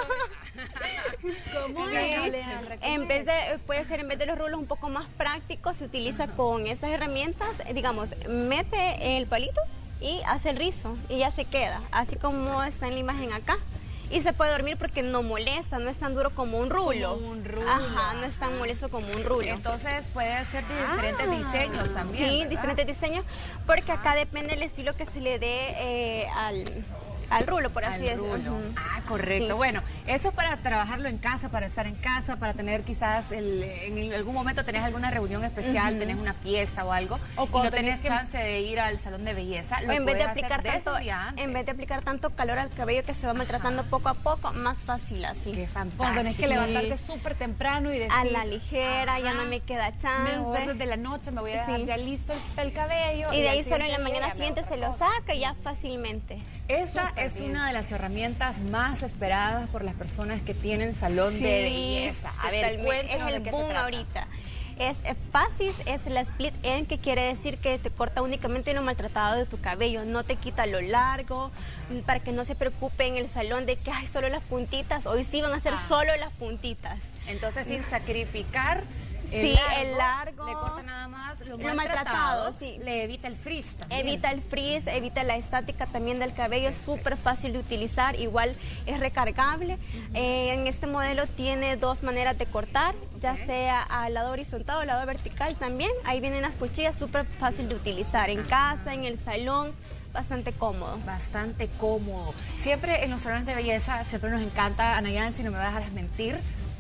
con esos rizos? ¿Cómo Sí. es, Alejandra? ¿Cómo En vez de, puede ser en vez de los rulos un poco más práctico, se utiliza con estas herramientas, digamos, mete el palito y hace el rizo y ya se queda, así como está en la imagen acá. Y se puede dormir porque no molesta, no es tan duro como un rulo. Como un rulo. Ajá, no es tan molesto como un rulo. Entonces puede ser de diferentes diseños también, Sí, ¿verdad? diferentes diseños, porque acá depende el estilo que se le dé al rulo, por así Al decirlo. rulo. Ujú. Ah, correcto. Sí. Bueno, eso es para trabajarlo en casa, para estar en casa, para tener quizás en algún momento tenés alguna reunión especial, tenés una fiesta o algo, O y cuando no tenés tenés que- chance de ir al salón de belleza. O Lo en vez de puedes aplicar hacer tanto, desde un día antes. en vez de aplicar tanto calor al cabello que se va maltratando poco a poco, más fácil así. Qué Cuando fantástico. tenés que levantarte súper temprano y decir... A la ligera, ya no me queda chance. Mejor desde la noche me voy a dejar Sí. ya listo el cabello. Y de ahí al solo en la siguiente mañana día siguiente me se hago lo otra cosa. saca ya fácilmente. Esa Súper es bien. una de las herramientas más esperadas por las personas que tienen salón de belleza. A ver, Totalmente. cuéntanos es de el qué se boom trata. ahorita. Es fácil, es la split end, que quiere decir que te corta únicamente lo maltratado de tu cabello, no te quita lo largo, para que no se preocupe en el salón de que hay solo las puntitas, hoy sí van a ser solo las puntitas. Entonces, sin sacrificar Sí, el largo. le corta nada más lo maltratado, maltratado, sí. le evita el frizz también. Evita el frizz, evita la estática también del cabello, es súper fácil de utilizar, igual es recargable. En este modelo tiene dos maneras de cortar, ya sea al lado horizontal o al lado vertical también. Ahí vienen las cuchillas, súper fácil de utilizar en casa, en el salón, bastante cómodo. Bastante cómodo. Siempre en los salones de belleza, siempre nos encanta, Ana Yancy, no me vas a dejar mentir,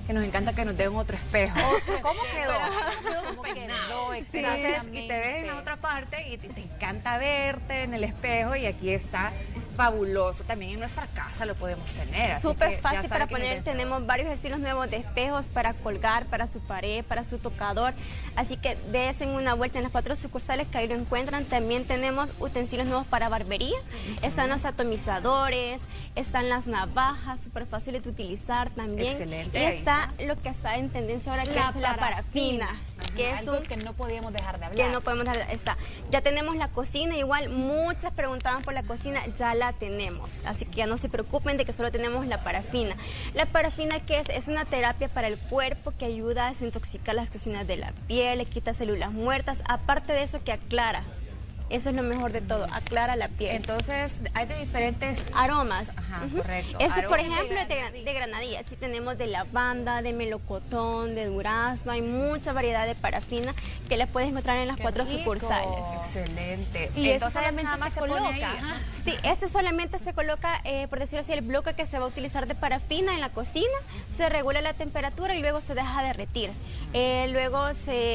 que nos encanta que nos den otro espejo. ¿Cómo quedó? ¿Cómo quedó? Entonces, y te ves en la otra parte y te encanta verte en el espejo y aquí está fabuloso. También en nuestra casa lo podemos tener. Así Súper que fácil ya para saben que poner. Tenemos varios estilos nuevos de espejos para colgar, para su pared, para su tocador. Así que desen una vuelta en las 4 sucursales que ahí lo encuentran. También tenemos utensilios nuevos para barbería. Están los atomizadores, están las navajas, súper fáciles de utilizar también. Excelente. Y está lo que está en tendencia ahora, que es la parafina. Que es algo que no podíamos dejar de hablar. Que no podemos dejar de, está. Ya tenemos la cocina, igual muchas preguntaban por la cocina, ya la tenemos. Así que ya no se preocupen de que solo tenemos la parafina. La parafina, ¿qué es? Es una terapia para el cuerpo que ayuda a desintoxicar las toxinas de la piel, le quita células muertas. Aparte de eso, que aclara. Eso es lo mejor de todo, aclara la piel. Entonces, hay de diferentes aromas. Ajá, correcto. Este, por Aromas ejemplo, de granadilla. Sí tenemos de lavanda, de melocotón, de durazno. Hay mucha variedad de parafina que la puedes encontrar en las 4 sucursales. Excelente. Y entonces solamente nada más se se pone coloca. ahí. Ajá. Sí, este solamente se coloca, por decirlo así, el bloque que se va a utilizar de parafina en la cocina. Se regula la temperatura y luego se deja derretir. Luego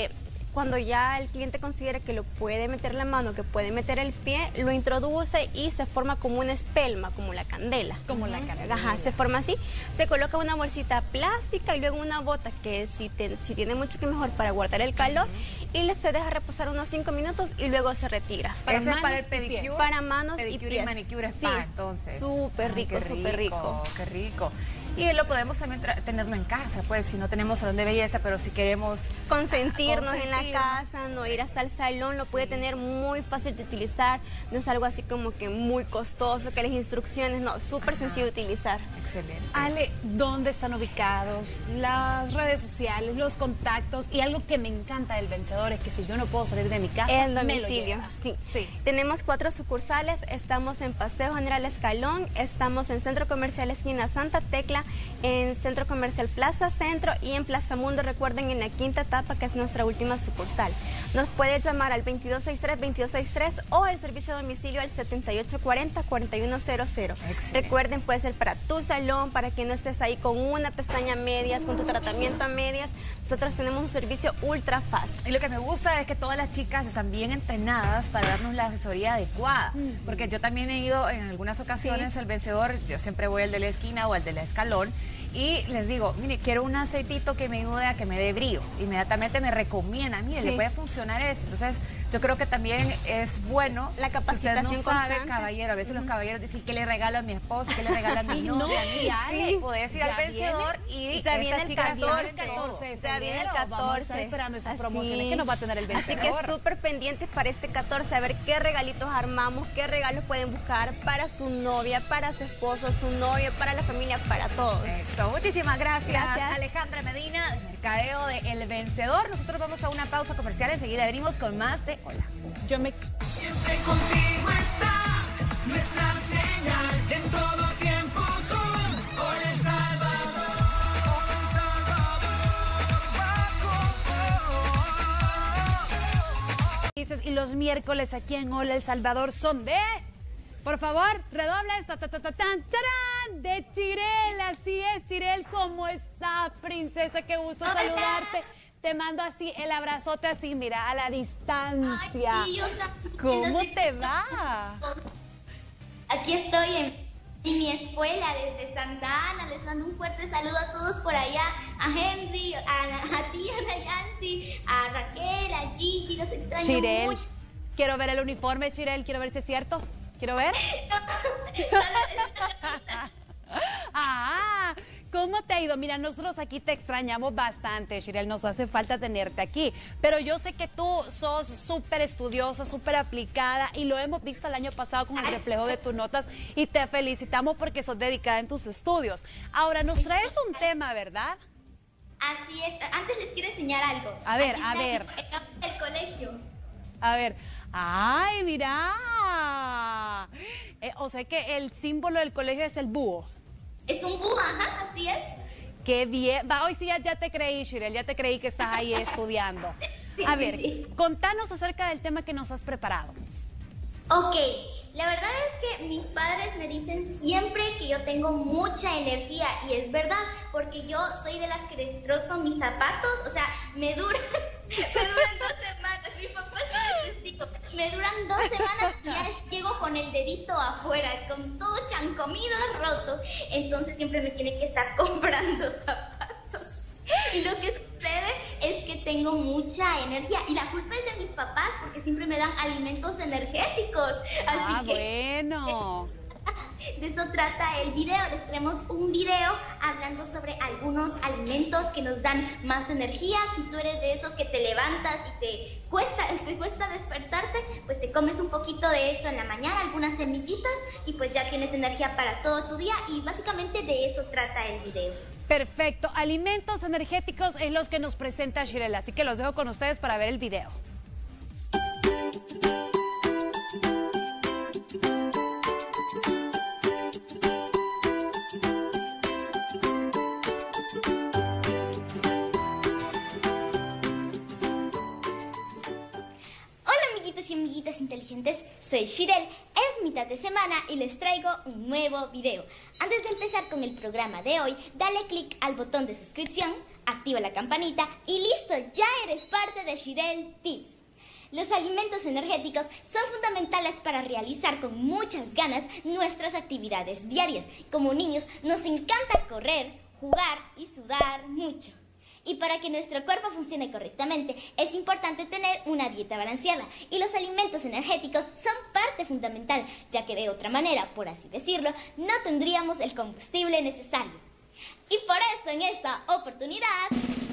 cuando ya el cliente considera que lo puede meter la mano, que puede meter el pie, lo introduce y se forma como una espelma, como la candela. Como la candela. Ajá, se forma así. Se coloca una bolsita plástica y luego una bota que si tiene mucho que mejor para guardar el calor y se deja reposar unos 5 minutos y luego se retira. Ese es para el pedicure. Para manos pedicure y pies. Manicure Sí, spa, entonces. súper rico, súper rico. Qué rico. Y lo podemos también tenerlo en casa, pues, si no tenemos salón de belleza, pero si queremos consentirnos en la casa, no ir hasta el salón, lo puede tener muy fácil de utilizar, no es algo así como que muy costoso, que las instrucciones, no, súper sencillo de utilizar. Excelente. Ale, ¿dónde están ubicados? Las redes sociales, los contactos, y algo que me encanta del Vencedor es que si yo no puedo salir de mi casa, el me lo domicilio. lleva. Sí. Tenemos 4 sucursales, estamos en Paseo General Escalón, estamos en Centro Comercial Esquina Santa Tecla, en Centro Comercial Plaza Centro y en Plaza Mundo, recuerden, en la quinta etapa, que es nuestra última sucursal. Nos puede llamar al 2263-2263 o el servicio de domicilio al 7840-4100. Recuerden, puede ser para tu salón, para que no estés ahí con una pestaña a medias, con tu tratamiento a medias. Nosotros tenemos un servicio ultra fácil. Y lo que me gusta es que todas las chicas están bien entrenadas para darnos la asesoría adecuada. Porque yo también he ido en algunas ocasiones al Vencedor, yo siempre voy al de la esquina o al de la Escalón, y les digo, mire, quiero un aceitito que me ayude a que me dé brillo. Inmediatamente me recomiendan, mire, le puede funcionar eso. Entonces, yo creo que también es bueno la capacitación si usted no sabe, constante. caballero, a veces los caballeros dicen que le regalo a mi esposo, que le regalo a mi novia, puedes ir al Vencedor y ya viene el 14, ya viene el 14. Vamos a estar esperando esas promociones que nos va a tener el Vencedor. Así que súper pendientes para este 14 a ver qué regalitos armamos, qué regalos pueden buscar para su novia, para su esposo, su novio, para la familia, para todos. Eso, muchísimas gracias. Alejandra Medina, del mercadeo de El Vencedor. Nosotros vamos a una pausa comercial, enseguida venimos con más de Hola. Siempre contigo está nuestra señal en todo tiempo con Hola El Salvador. Hola El Salvador. Y los miércoles aquí en Hola El Salvador son de... Por favor, redobla esta, tarán, de Chirel. Así es, Chirel, ¿cómo está, princesa? Qué gusto saludarte. Te mando así el abrazote, así, mira, a la distancia. Ay, sí, ¿Cómo te va? Aquí estoy en mi escuela desde Santa Ana. Les mando un fuerte saludo a todos por allá. A Henry, a ti, a Yancy, a Raquel, a Gigi. Los extraño Chirel, mucho. quiero ver el uniforme, Chirel. Quiero ver si es cierto. Quiero ver. ¿Cómo te ha ido? Mira, nosotros aquí te extrañamos bastante, Chirel, nos hace falta tenerte aquí, pero yo sé que tú sos súper estudiosa, súper aplicada, y lo hemos visto el año pasado con el reflejo de tus notas, y te felicitamos porque sos dedicada en tus estudios. Ahora, nos traes un tema, ¿verdad? Así es. Antes les quiero enseñar algo. A ver, aquí a está ver. El colegio. A ver. ¡Ay, mira! O sea que el símbolo del colegio es el búho. Es un búho, ajá, así es. ¡Qué bien! Va, hoy sí ya te creí, Chirel, ya te creí que estás ahí estudiando. A ver, contanos acerca del tema que nos has preparado. Ok, la verdad es que mis padres me dicen siempre que yo tengo mucha energía y es verdad, porque yo soy de las que destrozo mis zapatos, o sea, me duran 2 semanas, mi papá es testigo, me duran 2 semanas y ya llego con el dedito afuera, con todo chancomido, roto, entonces siempre me tiene que estar comprando zapatos. Y lo que sucede es que tengo mucha energía y la culpa es de mis papás porque siempre me dan alimentos energéticos. Así que bueno. De eso trata el video. Les traemos un video hablando sobre algunos alimentos que nos dan más energía. Si tú eres de esos que te levantas y te cuesta despertarte, pues te comes un poquito de esto en la mañana, algunas semillitas y pues ya tienes energía para todo tu día y básicamente de eso trata el video. Perfecto, alimentos energéticos es los que nos presenta Shirel, así que los dejo con ustedes para ver el video. Y amiguitas inteligentes, soy Shirel, es mitad de semana y les traigo un nuevo video. Antes de empezar con el programa de hoy, dale click al botón de suscripción, activa la campanita y listo, ya eres parte de Shirel Tips. Los alimentos energéticos son fundamentales para realizar con muchas ganas nuestras actividades diarias. Como niños nos encanta correr, jugar y sudar mucho. Y para que nuestro cuerpo funcione correctamente, es importante tener una dieta balanceada. Y los alimentos energéticos son parte fundamental, ya que de otra manera, por así decirlo, no tendríamos el combustible necesario. Y por esto, en esta oportunidad,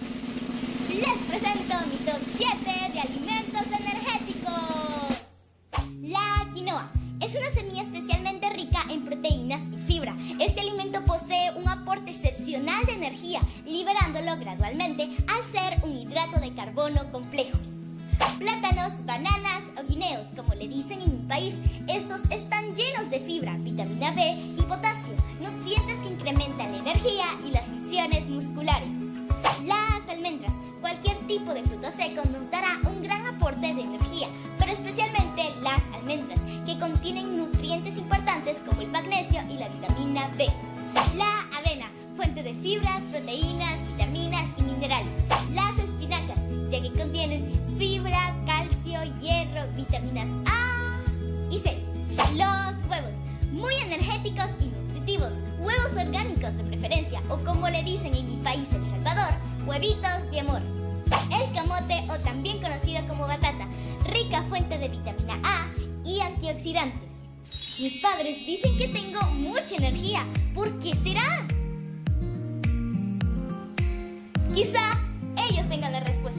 les presento mi top 7 de alimentos energéticos. La quinoa es una semilla especialmente rica en proteínas y fibra. Este alimento posee un aporte excepcional de energía, liberándolo gradualmente al ser un hidrato de carbono complejo. Plátanos, bananas o guineos, como le dicen en mi país, estos están llenos de fibra, vitamina B y potasio, nutrientes que incrementan la energía y las funciones musculares. Las almendras, cualquier tipo de fruto seco nos dará un gran aporte de energía, pero especialmente las almendras, que contienen nutrientes importantes como el magnesio y la vitamina B. La avena, fuente de fibras, proteínas, vitaminas y minerales. Las espinacas, ya que contienen fibra, calcio, hierro, vitaminas A y C. Los huevos, muy energéticos y nutritivos. Huevos orgánicos de preferencia, o como le dicen en mi país, El Salvador, huevitos de amor. El camote, o también conocido como batata, rica fuente de vitamina A y antioxidantes. Mis padres dicen que tengo mucha energía. ¿Por qué será? Quizá ellos tengan la respuesta.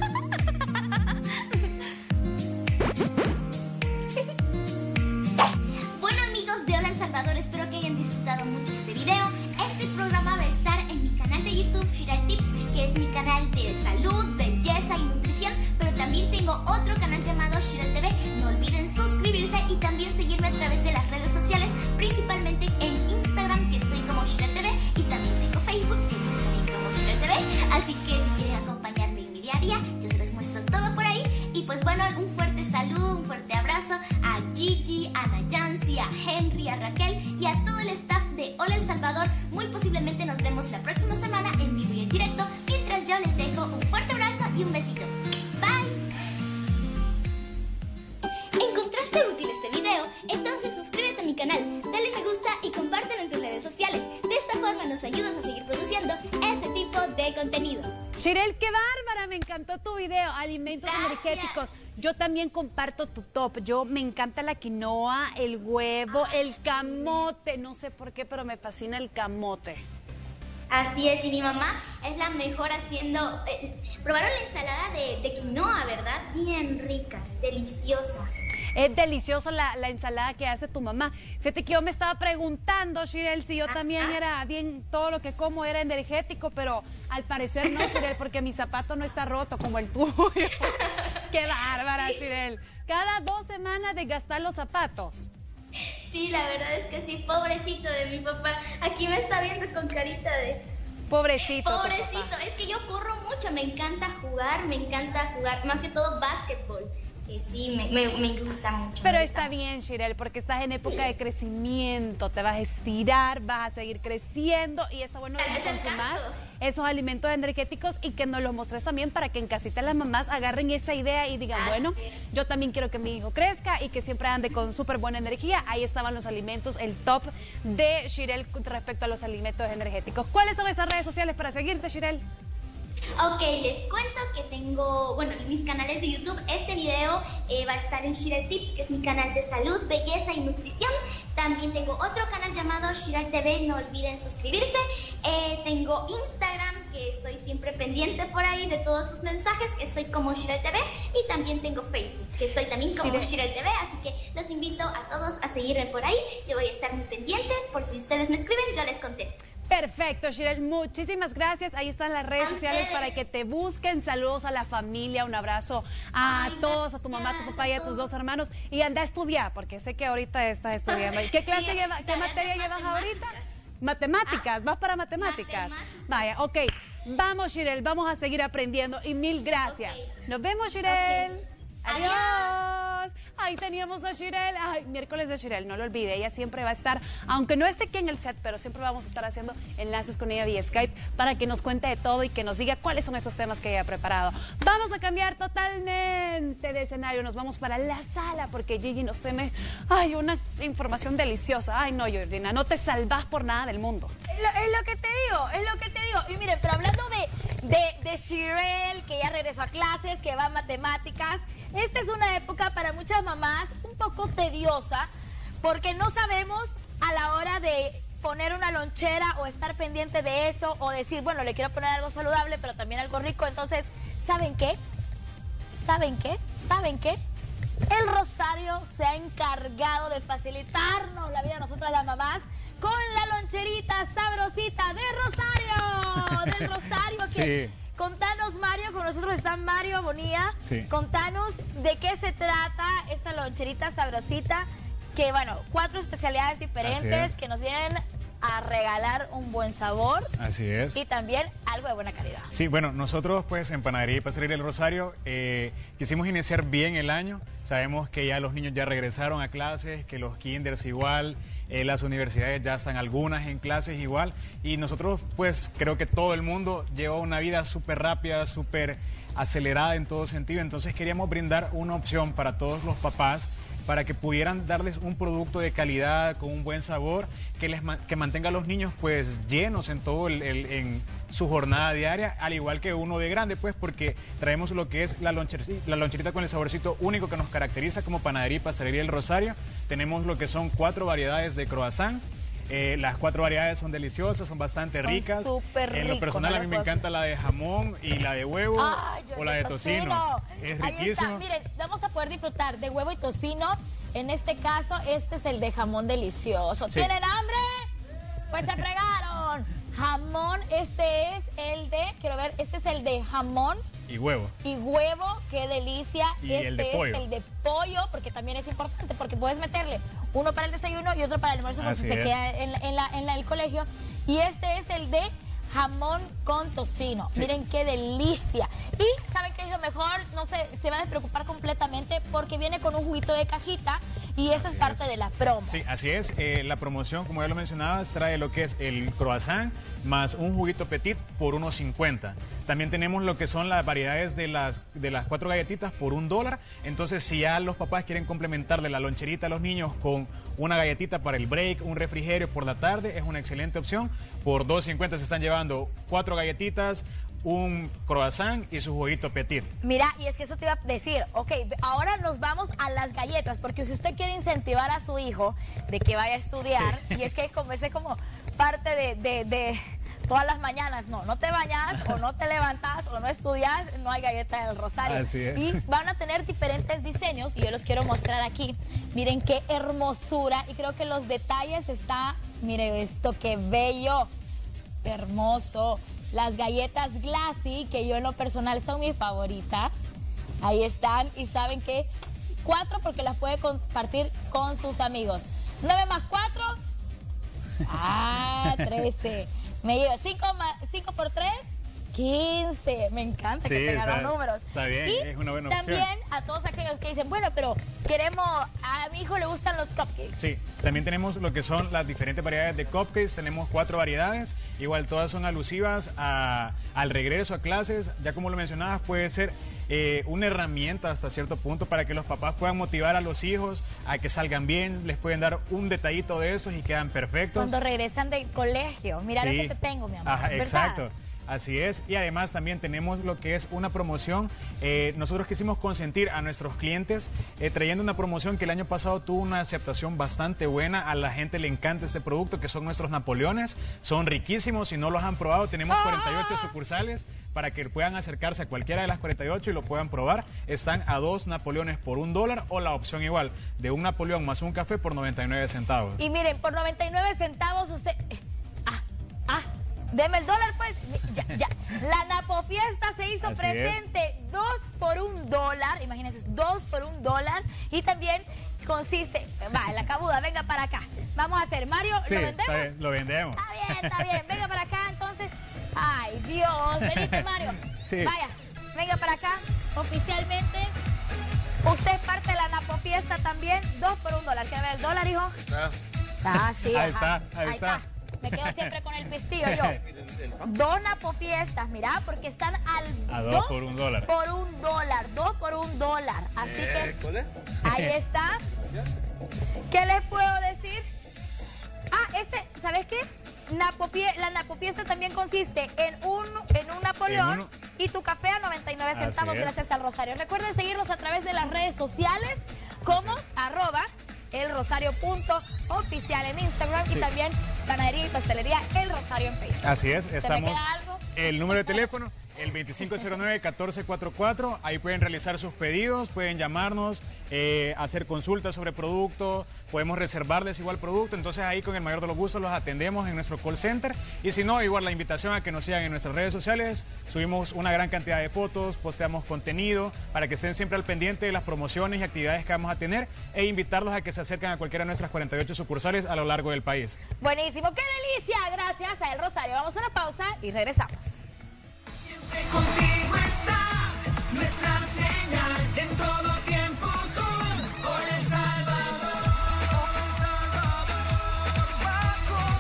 Bueno, amigos de Hola El Salvador, espero que hayan disfrutado mucho este video. Este programa va a estar en mi canal de YouTube, Shirel Tips, que es mi canal de salud, belleza y nutrición, pero también tengo otro canal llamado Shirel TV. No olviden suscribirse y también seguirme a través de las redes sociales, principalmente en Instagram, que estoy como Shirel TV, y también tengo Facebook, que estoy también como Shirel TV. Así que si quieren acompañarme en mi día a día, yo se les muestro todo por ahí. Y pues bueno, un fuerte saludo, un fuerte abrazo a Gigi, a Nayansi, a Henry, a Raquel y a todo el staff de Hola El Salvador. Muy posiblemente nos vemos la próxima semana en vivo y en directo. Mientras yo les dejo un fuerte abrazo y un besito. Bye. ¿Encontraste útil este video? Entonces suscríbete a mi canal, dale me gusta y compártelo en tus redes sociales. De esta forma nos ayudas a seguir produciendo este tipo de contenido. Shirel, qué bárbara, me encantó tu video, alimentos energéticos. Yo también comparto tu top. Me encanta la quinoa, el huevo, el camote. No sé por qué, pero me fascina el camote. Así es, y mi mamá es la mejor haciendo... probaron la ensalada de quinoa, ¿verdad? Bien rica, deliciosa. Es deliciosa la ensalada que hace tu mamá. Fíjate que yo me estaba preguntando, Shirel, si yo también era bien, todo lo que como era energético, pero al parecer no, Shirel, porque mi zapato no está roto como el tuyo. ¡Qué bárbara, Shirel! Cada 2 semanas de gastar los zapatos. Sí, la verdad es que sí, pobrecito de mi papá. Aquí me está viendo con carita de... Pobrecito. Pobrecito, es que yo corro mucho, me encanta jugar, más que todo básquetbol. que sí, me gusta mucho. Pero está bien, Shirel, porque estás en época de crecimiento, te vas a estirar, vas a seguir creciendo y está bueno que consumas esos alimentos energéticos y que nos los mostres también para que en casita las mamás agarren esa idea y digan, bueno, yo también quiero que mi hijo crezca y que siempre ande con súper buena energía. Ahí estaban los alimentos, el top de Shirel respecto a los alimentos energéticos. ¿Cuáles son esas redes sociales para seguirte, Shirel? Ok, les cuento que tengo, bueno, mis canales de YouTube. Este video va a estar en Shirel Tips, que es mi canal de salud, belleza y nutrición. También tengo otro canal llamado Shirel TV, no olviden suscribirse. Tengo Instagram, que estoy siempre pendiente por ahí de todos sus mensajes, estoy como Shirel TV. Y también tengo Facebook, que estoy también como Shirel TV, así que los invito a todos a seguirme por ahí. Yo voy a estar muy pendientes, por si ustedes me escriben, yo les contesto. Perfecto, Shirel, muchísimas gracias. Ahí están las redes sociales para que te busquen. Saludos a la familia, un abrazo a todos, a tu mamá, a tu papá y a tus dos hermanos. Y anda a estudiar, porque sé que ahorita estás estudiando. ¿Qué clase qué materia llevas ahorita? Matemáticas, ¿vas para matemáticas? Vaya, ok. Vamos, Shirel, vamos a seguir aprendiendo y mil gracias. Nos vemos, Shirel. Adiós. Ahí teníamos a Shirel. Ay, miércoles de Shirel, no lo olvide. Ella siempre va a estar, aunque no esté aquí en el set, pero siempre vamos a estar haciendo enlaces con ella vía Skype para que nos cuente de todo y que nos diga cuáles son esos temas que ella ha preparado. Vamos a cambiar totalmente de escenario. Nos vamos para la sala porque Gigi nos tiene, una información deliciosa. Ay, no, Georgina, no te salvas por nada del mundo. Es lo que te digo. Y miren, pero hablando de Shirel, que ya regresó a clases, que va a matemáticas, esta es una época para muchas mamás un poco tediosa porque no sabemos a la hora de poner una lonchera o estar pendiente de eso o decir, bueno, le quiero poner algo saludable pero también algo rico. Entonces, ¿saben qué? El Rosario se ha encargado de facilitarnos la vida a nosotras las mamás con la loncherita sabrosita de Rosario. Del Rosario que... Sí. Contanos, Mario, con nosotros está Mario Bonilla. Sí. Contanos de qué se trata esta loncherita sabrosita, que 4 especialidades diferentes que nos vienen a regalar un buen sabor. Así es. Y también algo de buena calidad. Sí, bueno, nosotros pues en Panadería y Pastelería El Rosario quisimos iniciar bien el año. Sabemos que ya los niños ya regresaron a clases, que los kinders igual, las universidades ya están algunas en clases igual. Y nosotros pues creo que todo el mundo lleva una vida súper rápida, súper acelerada en todo sentido. Entonces queríamos brindar una opción para todos los papás para que pudieran darles un producto de calidad, con un buen sabor, que mantenga a los niños pues llenos en todo en su jornada diaria, al igual que uno de grande, pues porque traemos lo que es la loncherita con el saborcito único que nos caracteriza como Panadería y Pastelería El Rosario. Tenemos lo que son 4 variedades de croissant. Las 4 variedades son deliciosas, son bastante ricas. En lo personal a mí me encanta la de jamón y la de huevo o la de tocino. Es riquísimo. Ahí está. Miren, vamos a poder disfrutar de huevo y tocino. En este caso, este es el de jamón delicioso. Sí. ¿Tienen hambre? Pues se fregaron. Jamón, este es el de jamón. Y huevo. Y huevo, qué delicia. Y el de pollo. Es el de pollo, porque también es importante, porque puedes meterle uno para el desayuno y otro para el almuerzo, porque se queda en el colegio. Y este es el de jamón con tocino. Sí. Miren qué delicia. Y ¿saben qué es lo mejor? No sé, se va a despreocupar completamente porque viene con un juguito de cajita y esa es parte de la promo. Sí, así es. La promoción, como ya lo mencionabas, trae lo que es el croissant más un juguito petit por $1.50. También tenemos lo que son las variedades de las 4 galletitas por $1. Entonces, si ya los papás quieren complementarle la loncherita a los niños con una galletita para el break, un refrigerio por la tarde, es una excelente opción. Por $2.50 se están llevando 4 galletitas, un croissant y su juguito petit. Mira, y es que eso te iba a decir, ok, ahora nos vamos a las galletas, porque si usted quiere incentivar a su hijo de que vaya a estudiar, y es que como ese como parte de todas las mañanas, no te bañas, o no te levantas, o no estudias, no hay galleta del Rosario. Así es. Y van a tener diferentes diseños, y yo los quiero mostrar aquí. Miren qué hermosura, y creo que los detalles está, miren esto, qué bello, hermoso. Las galletas Glassy, que yo en lo personal son mis favoritas. Ahí están. Y saben que 4 porque las puede compartir con sus amigos. 9 más 4. 13. Me lleva 5 por 3. 15. Me encanta que tengan los números. Está bien, y es una buena opción. también a todos aquellos que dicen, bueno, pero a mi hijo le gustan los cupcakes. Sí, también tenemos lo que son las diferentes variedades de cupcakes. Tenemos 4 variedades. Igual todas son alusivas al regreso a clases. Ya como lo mencionabas, puede ser una herramienta hasta cierto punto para que los papás puedan motivar a los hijos a que salgan bien. Les pueden dar un detallito de esos y quedan perfectos. Cuando regresan del colegio, mira Sí. lo que te tengo, mi amor. Ajá, ¿verdad? exacto. Así es, y además también tenemos lo que es una promoción. Nosotros quisimos consentir a nuestros clientes trayendo una promoción que el año pasado tuvo una aceptación bastante buena. A la gente le encanta este producto, que son nuestros Napoleones. Son riquísimos, si no los han probado, tenemos 48 sucursales para que puedan acercarse a cualquiera de las 48 y lo puedan probar. Están a 2 Napoleones por $1 o la opción igual de un Napoleón más un café por 99 centavos. Y miren, por 99 centavos usted... Deme el dólar, pues. Ya. La Napo Fiesta se hizo Así presente. 2 por $1. Imagínense, 2 por $1. Y también consiste... Va, la cabuda, venga para acá. Vamos a hacer, Mario, Sí, ¿lo vendemos? bien, lo vendemos. Está bien. Venga para acá, entonces. Ay, Dios. Venite, Mario. Sí. Vaya, venga para acá. Oficialmente, usted es parte de la Napo Fiesta también. 2 por $1. ¿Quiere ver el dólar, hijo? Sí. Ahí ajá. está. Me quedo siempre con el pistillo yo. 2 Napo Fiestas, mira, porque están a 2 por $1. Por $1, 2 por $1. Así que ahí está. ¿Qué les puedo decir? ¿Sabes qué? La Napo Fiesta también consiste en un Napoleón y tu café a 99 centavos gracias al Rosario. Recuerden seguirnos a través de las redes sociales como @elrosario.oficial en Instagram y también Panadería y Pastelería El Rosario en Facebook. Así es, ¿Se estamos. me queda algo? El número de teléfono, el 2509-1444. Ahí pueden realizar sus pedidos, pueden llamarnos, hacer consultas sobre producto, podemos reservarles igual producto. Entonces ahí con el mayor de los gustos los atendemos en nuestro call center. Y si no, igual la invitación a que nos sigan en nuestras redes sociales. Subimos una gran cantidad de fotos, posteamos contenido para que estén siempre al pendiente de las promociones y actividades que vamos a tener e invitarlos a que se acerquen a cualquiera de nuestras 48 sucursales a lo largo del país. Buenísimo, qué delicia, gracias a El Rosario. Vamos a una pausa y regresamos. Contigo está nuestra señal en todo tiempo con El Salvador. El Salvador va con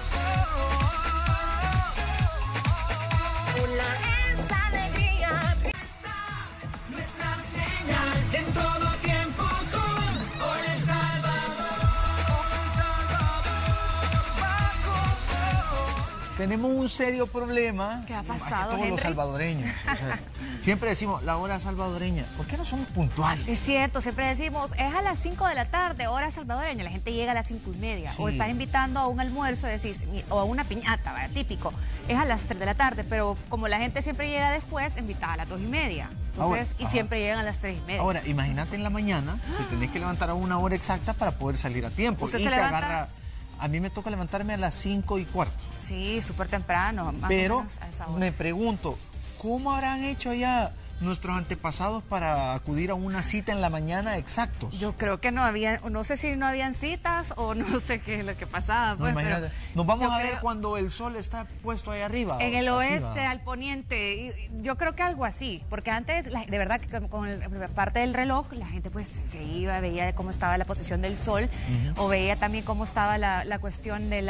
vos. Hola, esa alegría está nuestra señal en todo tiempo con El Salvador. El Salvador va con vos. Tenemos un serio problema. ¿Qué ha más que pasado, todos Henry? los salvadoreños. O sea, siempre decimos la hora salvadoreña. ¿Por qué no somos puntuales? Es cierto, siempre decimos, es a las 5 de la tarde, hora salvadoreña, la gente llega a las 5:30. Sí. O estás invitando a un almuerzo, decís, o a una piñata, ¿verdad? Típico. Es a las 3 de la tarde, pero como la gente siempre llega después, invitada a las 2:30. Entonces, y siempre llegan a las 3:30. Ahora, imagínate en la mañana, te tenés que levantar a una hora exacta para poder salir a tiempo. ¿Usted Y se te levanta? agarra. A mí me toca levantarme a las 5:15. Sí, súper temprano. Más Pero o menos a esa hora. me pregunto, ¿cómo habrán hecho allá nuestros antepasados para acudir a una cita en la mañana exactos? Yo creo que no había, no sé si no habían citas o no sé qué es lo que pasaba. No, Pues, imagínate. pero Nos vamos yo a ver creo- cuando el sol está puesto ahí arriba. En el Así oeste, va. al poniente, y yo creo que algo así, porque antes, de verdad que con parte del reloj, la gente pues se iba, veía cómo estaba la posición del sol, o veía también cómo estaba la cuestión de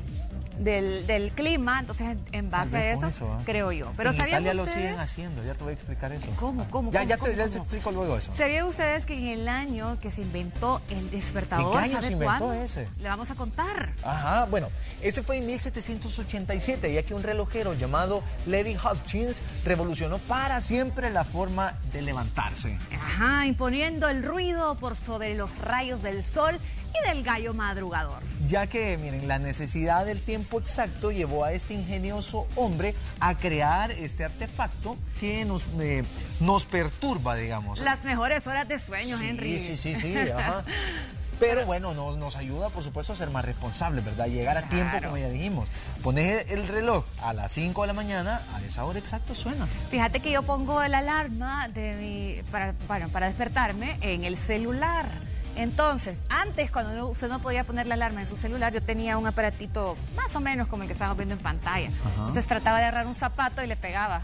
del clima, entonces en base Tal a vez eso, con ¿ah? creo yo. Pero en ¿sabían Italia ustedes? lo siguen haciendo, ya te voy a explicar eso. ¿Cómo? Ya te ¿Cómo? explico luego eso. ¿Sabían ustedes que en el año que se inventó el despertador? ¿En qué año ¿sabe se inventó cuándo? ese? Le vamos a contar. Ajá, bueno, ese fue en 1787, ya que un relojero llamado Levi Hopkins revolucionó para siempre la forma de levantarse. Ajá, imponiendo el ruido por sobre los rayos del sol y del gallo madrugador. Ya que, miren, la necesidad del tiempo exacto llevó a este ingenioso hombre a crear este artefacto que nos perturba, digamos. Las mejores horas de sueño, Henry. Sí, ajá. Pero bueno, nos ayuda, por supuesto, a ser más responsables, ¿verdad? Llegar a tiempo, como ya dijimos. Pones el reloj a las 5 de la mañana, a esa hora exacta suena. Fíjate que yo pongo el alarma para despertarme en el celular. Entonces, antes cuando usted no podía poner la alarma en su celular, yo tenía un aparatito más o menos como el que estamos viendo en pantalla. Entonces trataba de agarrar un zapato y le pegaba.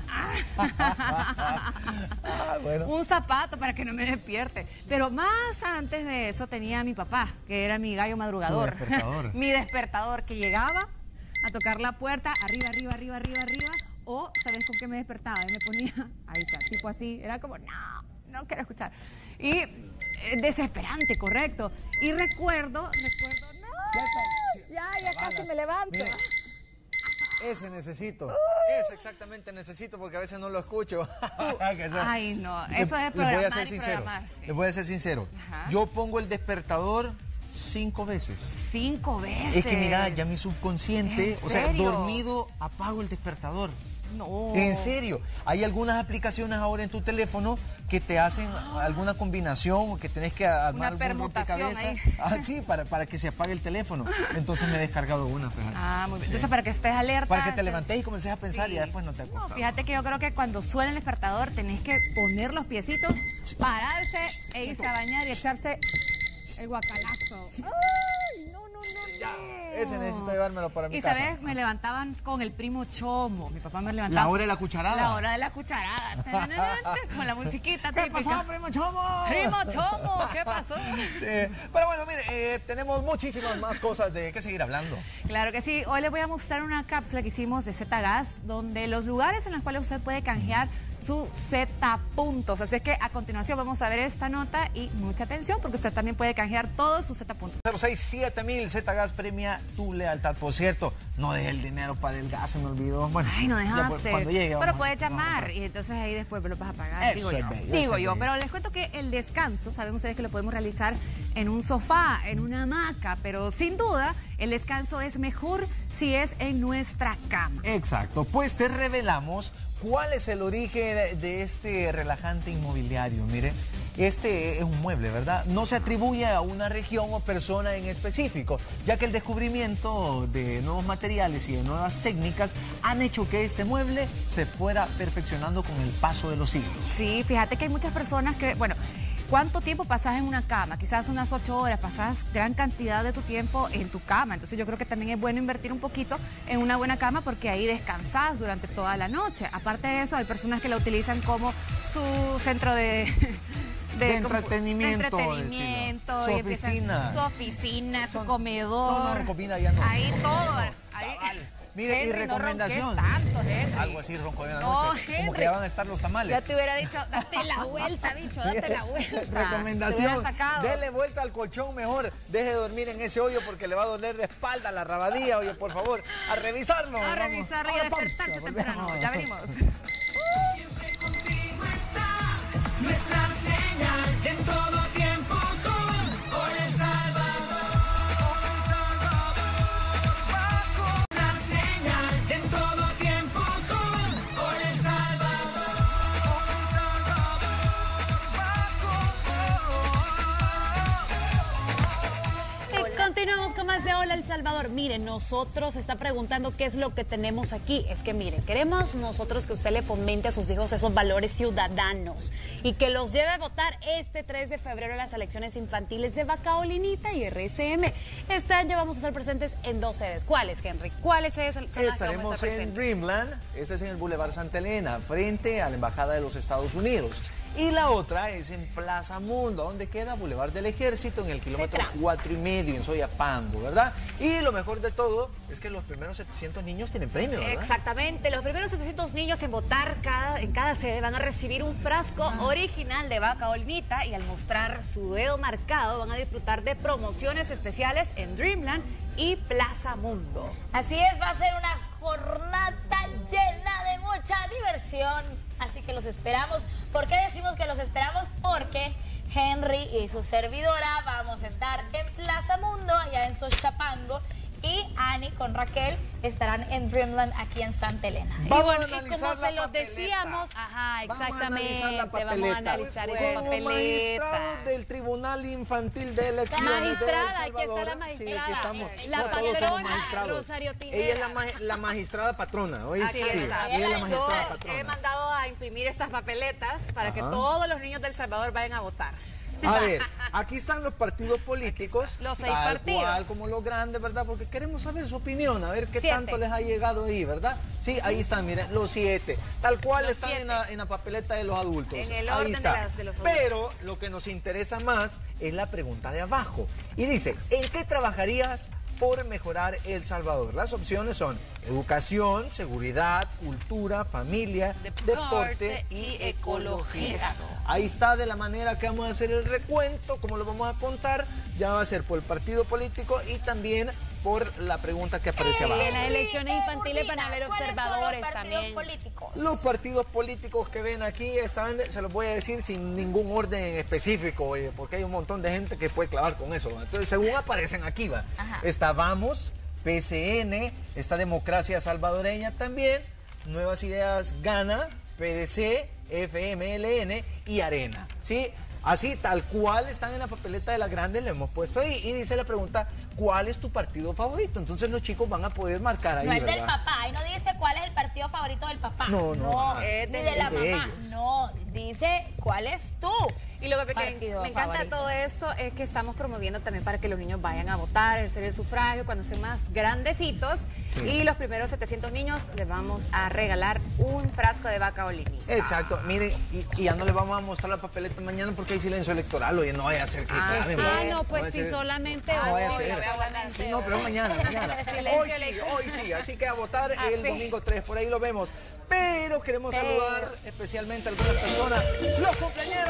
Bueno. Un zapato para que no me despierte. Pero más antes de eso tenía a mi papá, que era mi gallo madrugador. Tu despertador. Mi despertador, que llegaba a tocar la puerta, arriba, arriba, arriba, arriba, arriba. O, ¿sabes con qué me despertaba? Y me ponía, ahí está, tipo así. Era como, no quiero escuchar. Y desesperante, correcto. Y recuerdo, ya casi me levanto. Mire, ese necesito. Ese exactamente necesito porque a veces no lo escucho. Ay, no, eso es programar. Les voy a ser sincero. Sí. Les voy a ser sincero. Ajá. Yo pongo el despertador 5 veces. 5 veces. Es que mira, ya mi subconsciente, ¿En o sea, serio? dormido, apago el despertador. No. En serio, hay algunas aplicaciones ahora en tu teléfono que te hacen alguna combinación o que tenés que armar una permutación ahí. Sí, para que se apague el teléfono. Entonces me he descargado una. Fíjate. Muy bien. Entonces, para que estés alerta. Para que te levantes y comences a pensar y después no te acostas. No, fíjate que yo creo que cuando suena el despertador tenés que poner los piecitos, pararse e irse a bañar y echarse el guacalazo. ¡Ay, no! Ese necesito llevármelo para mi y casa. sabes, me levantaban con el primo Chomo. Mi papá me levantaba. La hora de la cucharada. La hora de la cucharada. Con la musiquita típica. ¿Qué pasó, primo Chomo? Primo Chomo, ¿qué pasó? Sí. Pero bueno, mire, tenemos muchísimas más cosas de qué seguir hablando. Claro que sí. Hoy les voy a mostrar una cápsula que hicimos de Z-Gas, donde los lugares en los cuales usted puede canjear su Z puntos. Así es que a continuación vamos a ver esta nota y mucha atención porque usted también puede canjear todos sus Z puntos. 067.000 Z-Gas premia tu lealtad. Por cierto, no dejé el dinero para el gas, se me olvidó. Bueno, ay, no ya, dejaste. cuando llegue, pero puedes llamar y entonces ahí después me lo vas a pagar. Eso digo es yo. bello, Digo eso es yo, bello. pero les cuento que el descanso, saben ustedes que lo podemos realizar en un sofá, en una hamaca, pero sin duda el descanso es mejor si es en nuestra cama. Exacto, pues te revelamos cuál es el origen de este relajante inmobiliario. Mire, este es un mueble, ¿verdad? No se atribuye a una región o persona en específico, ya que el descubrimiento de nuevos materiales y de nuevas técnicas han hecho que este mueble se fuera perfeccionando con el paso de los siglos. Sí, fíjate que hay muchas personas que, bueno, ¿cuánto tiempo pasas en una cama? Quizás unas 8 horas, pasas gran cantidad de tu tiempo en tu cama. Entonces yo creo que también es bueno invertir un poquito en una buena cama porque ahí descansas durante toda la noche. Aparte de eso, hay personas que la utilizan como su centro de entretenimiento. Su oficina. Su oficina, su comedor. No, comida ya no. Ahí todo. Ahí. Mire, Henry, y recomendación. No tanto, Henry. Algo así ronco de la No, noche. Henry. Como que ya van a estar los tamales. Ya te hubiera dicho, date la vuelta, bicho, date la vuelta. Recomendación, Te hubiera sacado. dele vuelta al colchón mejor. Deje de dormir en ese hoyo porque le va a doler la espalda, la rabadilla. Oye, por favor, a revisarlo. A revisarlo y a despertarse temprano. Ya venimos. Siempre contigo está nuestra señal en todo tiempo con El Salvador. Nuestra señal en todo tiempo con El Salvador. Y continuamos con más de Hola El Salvador. Miren, nosotros está preguntando qué es lo que tenemos aquí. Es que miren, queremos nosotros que usted le fomente a sus hijos esos valores ciudadanos y que los lleve a votar este 3 de febrero en las elecciones infantiles de Bacaolinita y RCM. Este año vamos a estar presentes en 2 sedes. ¿Cuáles, Henry? ¿Cuáles sedes son las que vamos a Estaremos estar en presentes? Dreamland, ese es en el Boulevard Santa Elena, frente a la Embajada de los Estados Unidos. Y la otra es en Plaza Mundo, donde queda Boulevard del Ejército, en el kilómetro 4,5 en Soyapango, ¿verdad? Y lo mejor de todo es que los primeros 700 niños tienen premio, ¿verdad? Exactamente, los primeros 700 niños en votar en cada sede van a recibir un frasco original de Bacaolinita y al mostrar su dedo marcado van a disfrutar de promociones especiales en Dreamland y Plaza Mundo. Así es, va a ser una jornada llena de mucha diversión. Así que los esperamos. ¿Por qué decimos que los esperamos? Porque Henry y su servidora vamos a estar en Plaza Mundo, allá en Xochapango. Y Ani con Raquel estarán en Dreamland, aquí en Santa Elena. Y bueno, y como se los decíamos, ajá, exactamente, vamos a analizar esa Como papeleta. magistrados del Tribunal Infantil de Elecciones de El Magistrada, aquí está Salvador. la magistrada. Sí, aquí estamos. La No, todos somos patrona magistrados. Rosario Tinera. Ella es la magistrada patrona, ¿oye? Así Sí, está. ella es la Yo magistrada he patrona. mandado a imprimir estas papeletas para que Ajá. todos los niños del Salvador vayan a votar. A ver, aquí están los partidos políticos. Los 6 tal partidos. cual como los grandes, ¿verdad? Porque queremos saber su opinión, a ver qué 7. tanto les ha llegado ahí, ¿verdad? Sí, ahí están, miren, los 7. Tal cual Los están 7. en la papeleta de los adultos. En el Ahí orden está. de los adultos. Pero lo que nos interesa más es la pregunta de abajo. Y dice, ¿en qué trabajarías por mejorar El Salvador? Las opciones son educación, seguridad, cultura, familia, deporte y ecología. Ahí está, de la manera que vamos a hacer el recuento, como lo vamos a contar, ya va a ser por el partido político y también por la pregunta que aparece abajo. En las elecciones infantiles van a haber observadores también. Los partidos políticos que ven aquí están, se los voy a decir sin ningún orden específico, porque hay un montón de gente que puede clavar con eso. Entonces, según aparecen aquí, va. Está Vamos, PCN, está Democracia Salvadoreña también, Nuevas Ideas Gana, PDC, FMLN y Arena, ¿sí? Así, tal cual están en la papeleta de las grandes, le hemos puesto ahí. Y dice la pregunta, ¿cuál es tu partido favorito? Entonces los chicos van a poder marcar ahí, No es del ¿verdad? papá, ahí no dice cuál es el partido favorito del papá. No, ni de la de mamá. ellos. No, dice cuál es tú. Y lo que Partido me encanta de favorito. todo esto es que estamos promoviendo también para que los niños vayan a votar, ejercer el sufragio cuando sean más grandecitos. Sí. Y los primeros 700 niños les vamos a regalar un frasco de vaca Olini. Exacto, miren, y ya no les vamos a mostrar la papeleta mañana porque hay silencio electoral, oye, no vaya a ser que claven, ¿verdad? no, pues vaya a sí, ser- solamente no vaya a hoy, ser. solamente Sí, no, pero mañana. Silencio Hoy sí, así que a votar el domingo 3, por ahí lo vemos. Pero queremos saludar especialmente a algunas personas, los cumpleañeros.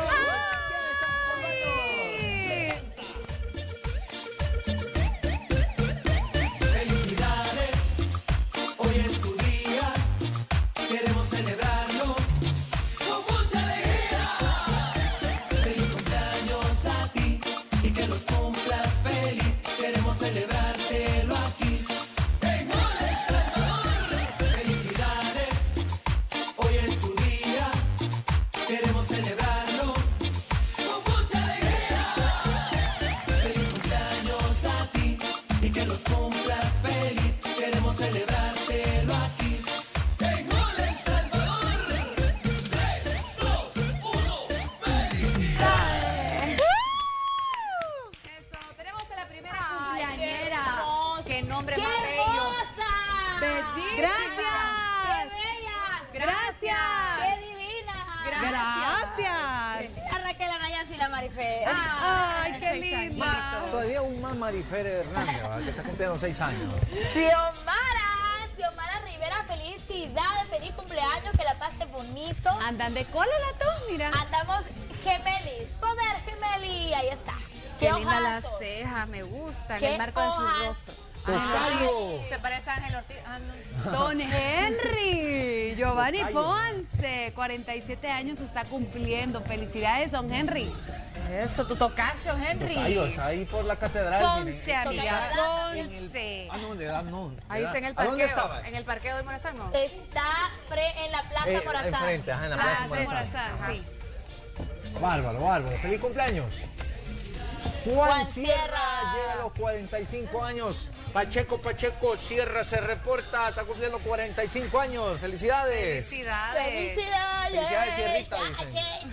Felicidades, hoy es tu día, queremos celebrarlo con mucha alegría. Feliz cumpleaños a ti y que los cumplas feliz, queremos celebrártelo aquí. ¡En Hola El Salvador! Felicidades, hoy es tu día, queremos celebrarlo con mucha alegría. Feliz cumpleaños a ti y que los cumplas feliz, queremos celebrártelo aquí. En Hola El Salvador. 3, 2, 1, felicidades. Eso, tenemos a la primera cumpleañera. ¡Qué nombre ¡Qué más bello! hermosa! Bellísima. ¡Qué bella! Gracias. ¡Qué divina! Gracias. A Raquel Anayas y la Marife. Ay, qué linda. Todavía un más Marifer Hernández, ¿verdad? Que está cumpliendo 6 años. Xiomara Rivera, felicidades, feliz cumpleaños, que la pase bonito. Andan de cola la tos, mira. Andamos gemelis, poder gemeli, ahí está. Qué linda la ojazos. ceja, me gusta, en Qué el marco de su ojazos. rostro. Tocayo. Se parece a Ángel Ortiz. Ah, no. Don Henry, Giovanni Tocayo. Ponce, 47 años está cumpliendo. Felicidades, don Henry. Eso, tu tocayo, Henry. Tocayos, ahí por la catedral. Ponce, miren. amiga, En el- Ponce. Ah, no, de edad no. de Ahí edad. está en el ¿A parqueo. dónde estaba? En el parqueo de Morazán, ¿no? Está en la Plaza Morazán. Enfrente, ajá, en la Plaza Morazán. sí. Bárbaro, bárbaro. Feliz cumpleaños. Juan Juan Sierra Sierra. llega a los 45 años. Pacheco Sierra se reporta, está cumpliendo 45 años. Felicidades. Felicidades. Felicidades. Felicidades, Sierrita, dicen.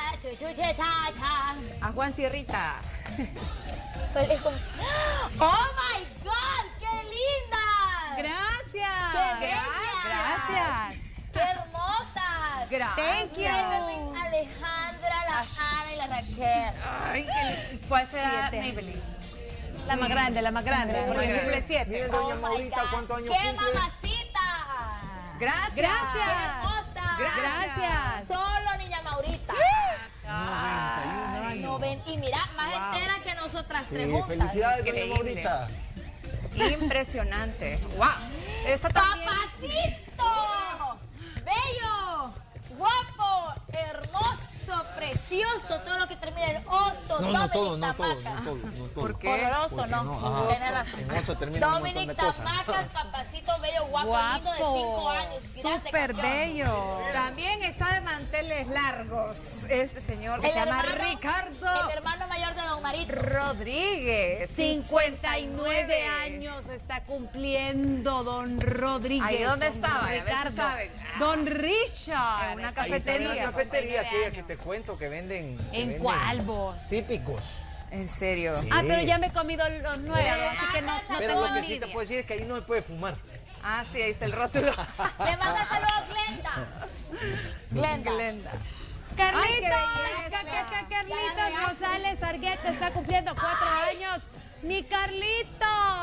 A Juan Sierrita. Feliz cum- ¡Oh, my God! ¡Qué linda! Gracias. ¡Qué bella! Gracias. ¡Qué hermosa! Gracias. Thank you. Alejandra, la Ana y la Raquel. Ay, ¿cuál será 7. Maybelline? La más grande, la más grande. Porque Miren, cumple 7. Miren, Oh doña my Maurita, God. ¿cuántos años ¡Qué cumple? mamacita! Gracias. Gracias. ¡Qué hermosa! Gracias. Solo niña Maurita. 91 años. Y mira, más entera que nosotras tres Sí, juntas. felicidades, doña Increíble. Maurita. Impresionante. ¡Wow! Esta también. ¡Papacito! ¡Bello! ¡Guapo! ¡Hermoso! ¡Precioso! Todo lo que termina en oso. No, no Dominic todo, no todo, Tamacas. no todo, no todo. ¿Por qué? Horroroso, Porque ¿no? no, Tienes ajá. razón. En oso termina un montón Dominic de cosas. Tamacas, papacito bello, guapo, lindo de 5 años. Grande Súper campeón. bello. También está de manteles largos este señor que se llama Ricardo El hermano mayor de Don Marito. Rodríguez. 59 años está cumpliendo don Rodríguez. ¿Ahí dónde don estaba? A ver si Ricardo. saben. Don Richard. En una está Ahí está en cafetería. la cafetería, 59 aquella que años. te cuento que vende venden. ¿En cuál vos? Típicos. ¿En serio? Sí. Ah, pero ya me he comido los nuevos, así que no Pero tengo lo que sí te envidia. puedo decir es que ahí no se puede fumar. Ah, sí, ahí está el rótulo. Le manda saludos a Glenda. Glenda. Carlitos, Ay, qué belleza. Carlitos Rosales Argueta está cumpliendo 4 años. ¡Mi Carlitos!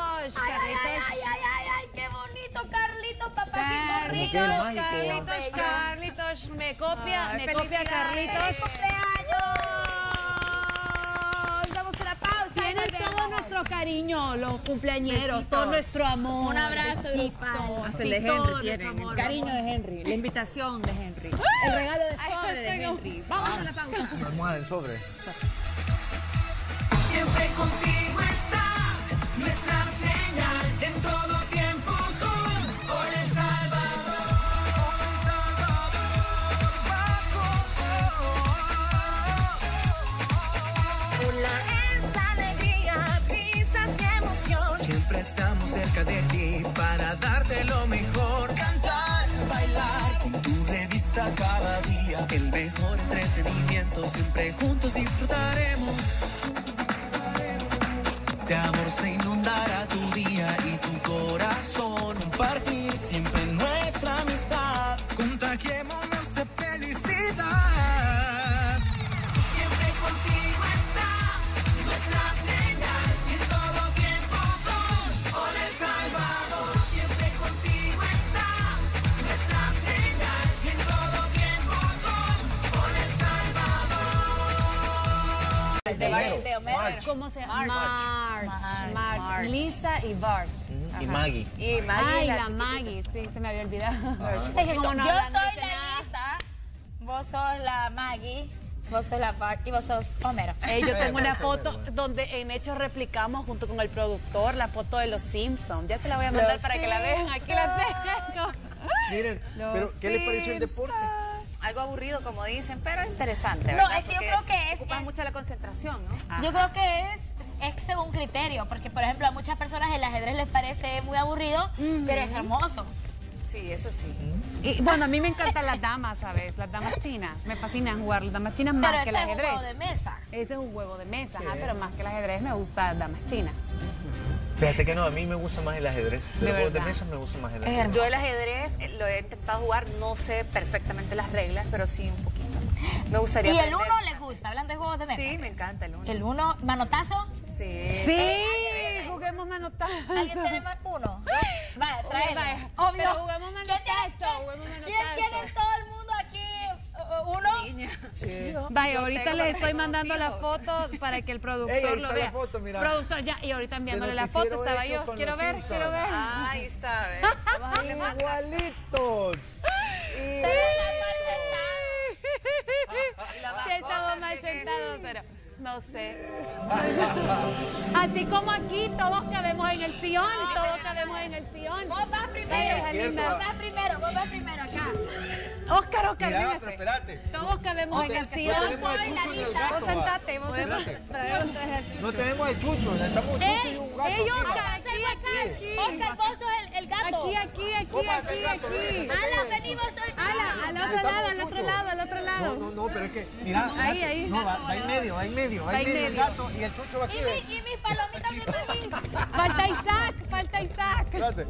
Ay, qué bonito, Carlitos, papacito rico. Carlitos, me copia felicidades. Carlitos. ¡Cumpleaños! Vamos a la pausa. Tienen volvemos. todo nuestro cariño, los cumpleañeros, todo nuestro amor. Un abrazo besitos, grupal. Hasta el de sí, Henry todo tienen. nuestro amor. Cariño de Henry, la invitación de Henry, el regalo de sobre de Henry. Vamos a la pausa. Una almohada en sobre. Siempre contigo está nuestra señal en todo tiempo con El Salvador. El Salvador bajo. Hola, es alegría, risas y emoción. Siempre estamos cerca de ti para darte lo mejor. Cantar, bailar con tu revista cada día. El mejor entretenimiento siempre juntos disfrutaremos. De amor se inundará tu día y tu corazón. Compartir siempre nuestra amistad. Contagiémonos de felicidad. Siempre contigo está nuestra señal. En todo tiempo con El Salvador. Siempre contigo está nuestra señal. En todo tiempo con El Salvador. De Homero. ¿Cómo se llama? March. March. Lisa y Bart. Y Maggie. Y Maggie, Ay, la la chiquitita. Maggie, sí, se me había olvidado. Ajá. Es que como no Yo hablan, no soy dicen nada. la Lisa, vos sos la Maggie, vos sos la Bart y vos sos Homero. Yo tengo una foto donde en hecho replicamos junto con el productor la foto de los Simpsons. Ya se la voy a mandar para que la vean. Aquí la tengo. Miren, pero ¿qué les pareció el deporte? Algo aburrido, como dicen, pero interesante, No, ¿verdad? es que yo Porque creo que ocupa mucho la concentración, ¿no? Yo creo que es según criterio, porque por ejemplo a muchas personas el ajedrez les parece muy aburrido, pero es hermoso. Sí, eso sí. Y bueno, a mí me encantan las damas, ¿sabes? Las damas chinas. Me fascinan jugar las damas chinas más Pero que ese el es un ajedrez. juego de mesa. Ese es un juego de mesa, ajá, pero más que el ajedrez me gusta las damas chinas. Fíjate que no, a mí me gusta más el ajedrez. De los juegos de verdad. mesa me gusta más el Es ajedrez. hermoso. Yo el ajedrez lo he intentado jugar, no sé perfectamente las reglas, pero sí un poquito. Me gustaría Y el aprender. uno le gusta, hablando de juegos de mesa. Sí, me encanta el uno. El uno, manotazo. Sí. Sí, juguemos manotazo. ¿Alguien tiene más uno? Vaya, tráelo. Vaya. Obvio. Pero juguemos ¿Quién manotazo, tiene, juguemos ¿quién manotazo. tiene todo el mundo aquí uno? Sí. Vaya, Yo ahorita tengo les los estoy tengo mandando la fijos. foto para que el productor Ey, ahí lo está vea. la foto, mira. Productor, ya, y ahorita enviándole De la foto, noticiero estaba hecho yo. con Quiero los ver, Simpsons. quiero ver. Ahí está, ¿ves? Vamos a darle más. Igualitos. La Sí, estamos mascota, mal ¿qué sentados, pero no sé. Así como aquí, todos cabemos en el sillón, todos cabemos en el sillón. Vos vas primero, Es cierto. linda. Vos vas primero acá. Oscar, Mira, véngase. pero espérate. Todos cabemos en el No sillón. tenemos el chucho ni el gato. Vos sentate, vos Podemos sentate. traer No tenemos el chucho, necesitamos un chucho y un gato. Ellos, aquí. aquí. Oscar, vos sos el gato. Aquí. Vos vas a ser gato, Ala, vení, vos sos. Ala, al otro lado, al otro lado, al otro lado. No, pero es que, mira. Ahí, fíjate. ahí. No, va en medio, va en medio el gato y el chucho va aquí. ¿ves? Y mis palomitas de maní. Falta Isaac. Espérate.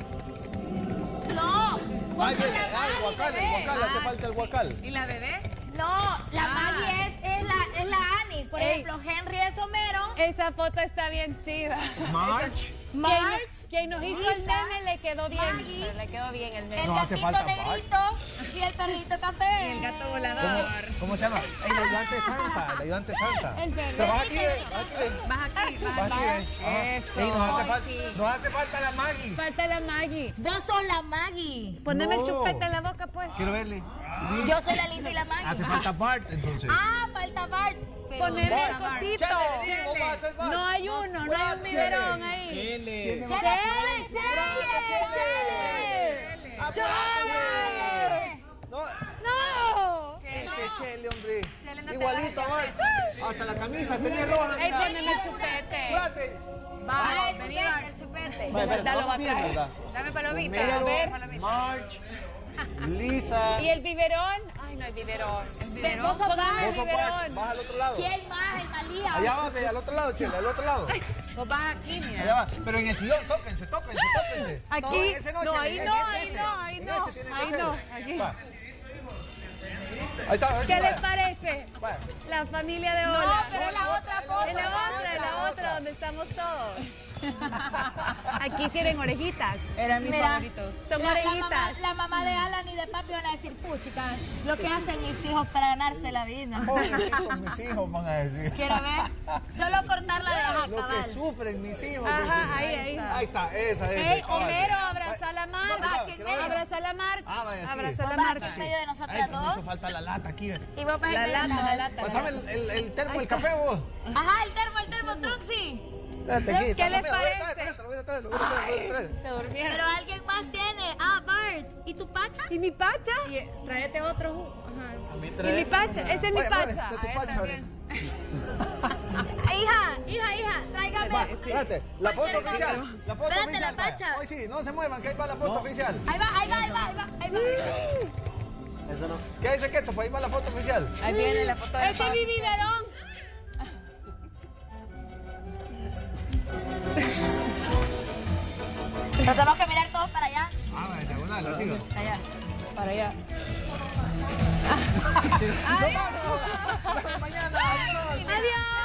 No. Ahí viene, el guacal, hace falta el guacal. ¿Y la bebé? No, la Maggie es la Annie. Por Ey. ejemplo, Henry es Homero. Esa foto está bien chiva. March. Quien nos hizo el Lisa, meme le quedó bien. Maggie, Le quedó bien el meme. El No hace gatito falta negrito y el perrito café. El gato volador. ¿Cómo se llama? El ayudante Santa. El perro. Pero vas aquí, ven. Vas aquí, Vas aquí, ven. Ajá. Eso. Ey, Ay, nos hace falta la Maggie. Falta la Maggie. Vos sos la Maggie. Poneme el No. chupete en la boca, pues. Quiero verle. Yo soy la Lisa y la Maggie. Hace falta Bart, entonces. Ah, falta Bart. Pero Poneme Bart. el cosito. Chele, ¿cómo va a ser Bart? No hay uno, no hay un biberón ahí. Chele. ¡Chele! No, ¡No! Chele, hombre. Chele, no te Igualito, bajes Bart. Hasta la camisa tenía roja. Ey, mira. poneme el chupete. Espérate. Vamos, vení, Bart. el chupete. Vale, verdad lo va a vamos bien, traer. ¿verdad? Dame palomita. Homero, A ver, palomita. March, Lisa. ¿Y el biberón? Ay, no hay biberón. ¿El biberón? Vos sos Vos sos biberón. vas al otro lado. ¿Quién más? El Malía. Allá va, al otro lado, Chela, al otro lado. Vos vas aquí, mira. Allá va. Pero en el sillón, tópense. Aquí. No, en ese no, No, Chela, ahí en no, este, ahí no, ahí en no. este tiene que Ahí ser. no, aquí. Va. Ahí está, a ver si ¿Qué va. les parece? Va. La familia de Ola. No, pero es la otra foto. Es la otra, donde estamos todos. Aquí tienen orejitas. Eran mis Mira, favoritos. Son orejitas. La mamá de Alan y de papi van a decir, puchica, lo que hacen mis hijos para ganarse la vida. Pobrecitos mis hijos, van a decir. Quiero ver. Solo cortarla de baja, Lo que cabal. sufren mis hijos. Ajá, dicen. ahí. Ahí está, esa es. Ey, cabal. Homero, abraza la marcha. Va, que vaya. Abraza la marcha. Ah, vaya, sí. Abraza la Vos vas marcha. aquí en medio de Ay, nosotras pero me hizo dos. falta la lata aquí. Y vos vas en medio de la lata. Pásame el termo, el café, vos. Ajá, el termo, Truxi. Espérate, aquí, ¿Qué les lo voy a traer, parece? lo voy a traer. Se durmieron. Pero alguien más tiene. Ah, Bart. ¿Y tu pacha? ¿Y mi pacha? Y tráete otro jugo. Ajá. ¿Y mi pacha? Ese es mi Oye, pacha. mueve, es tu pacha, Hija, tráigame. Va, espérate, la foto Cualquier oficial. cosa. La foto Espérate, oficial. la pacha. Hoy sí, no se muevan, que ahí va la foto oficial. Ahí va. Eso no. ¿Qué dice que esto? Pues ahí va la foto oficial. Ahí viene la foto de Ese es mi biberón. Nos tenemos que mirar todos para allá. Ah, va, diagonal, así va. Allá. Para allá. Nos vamos. Hasta mañana. Adiós. Adiós.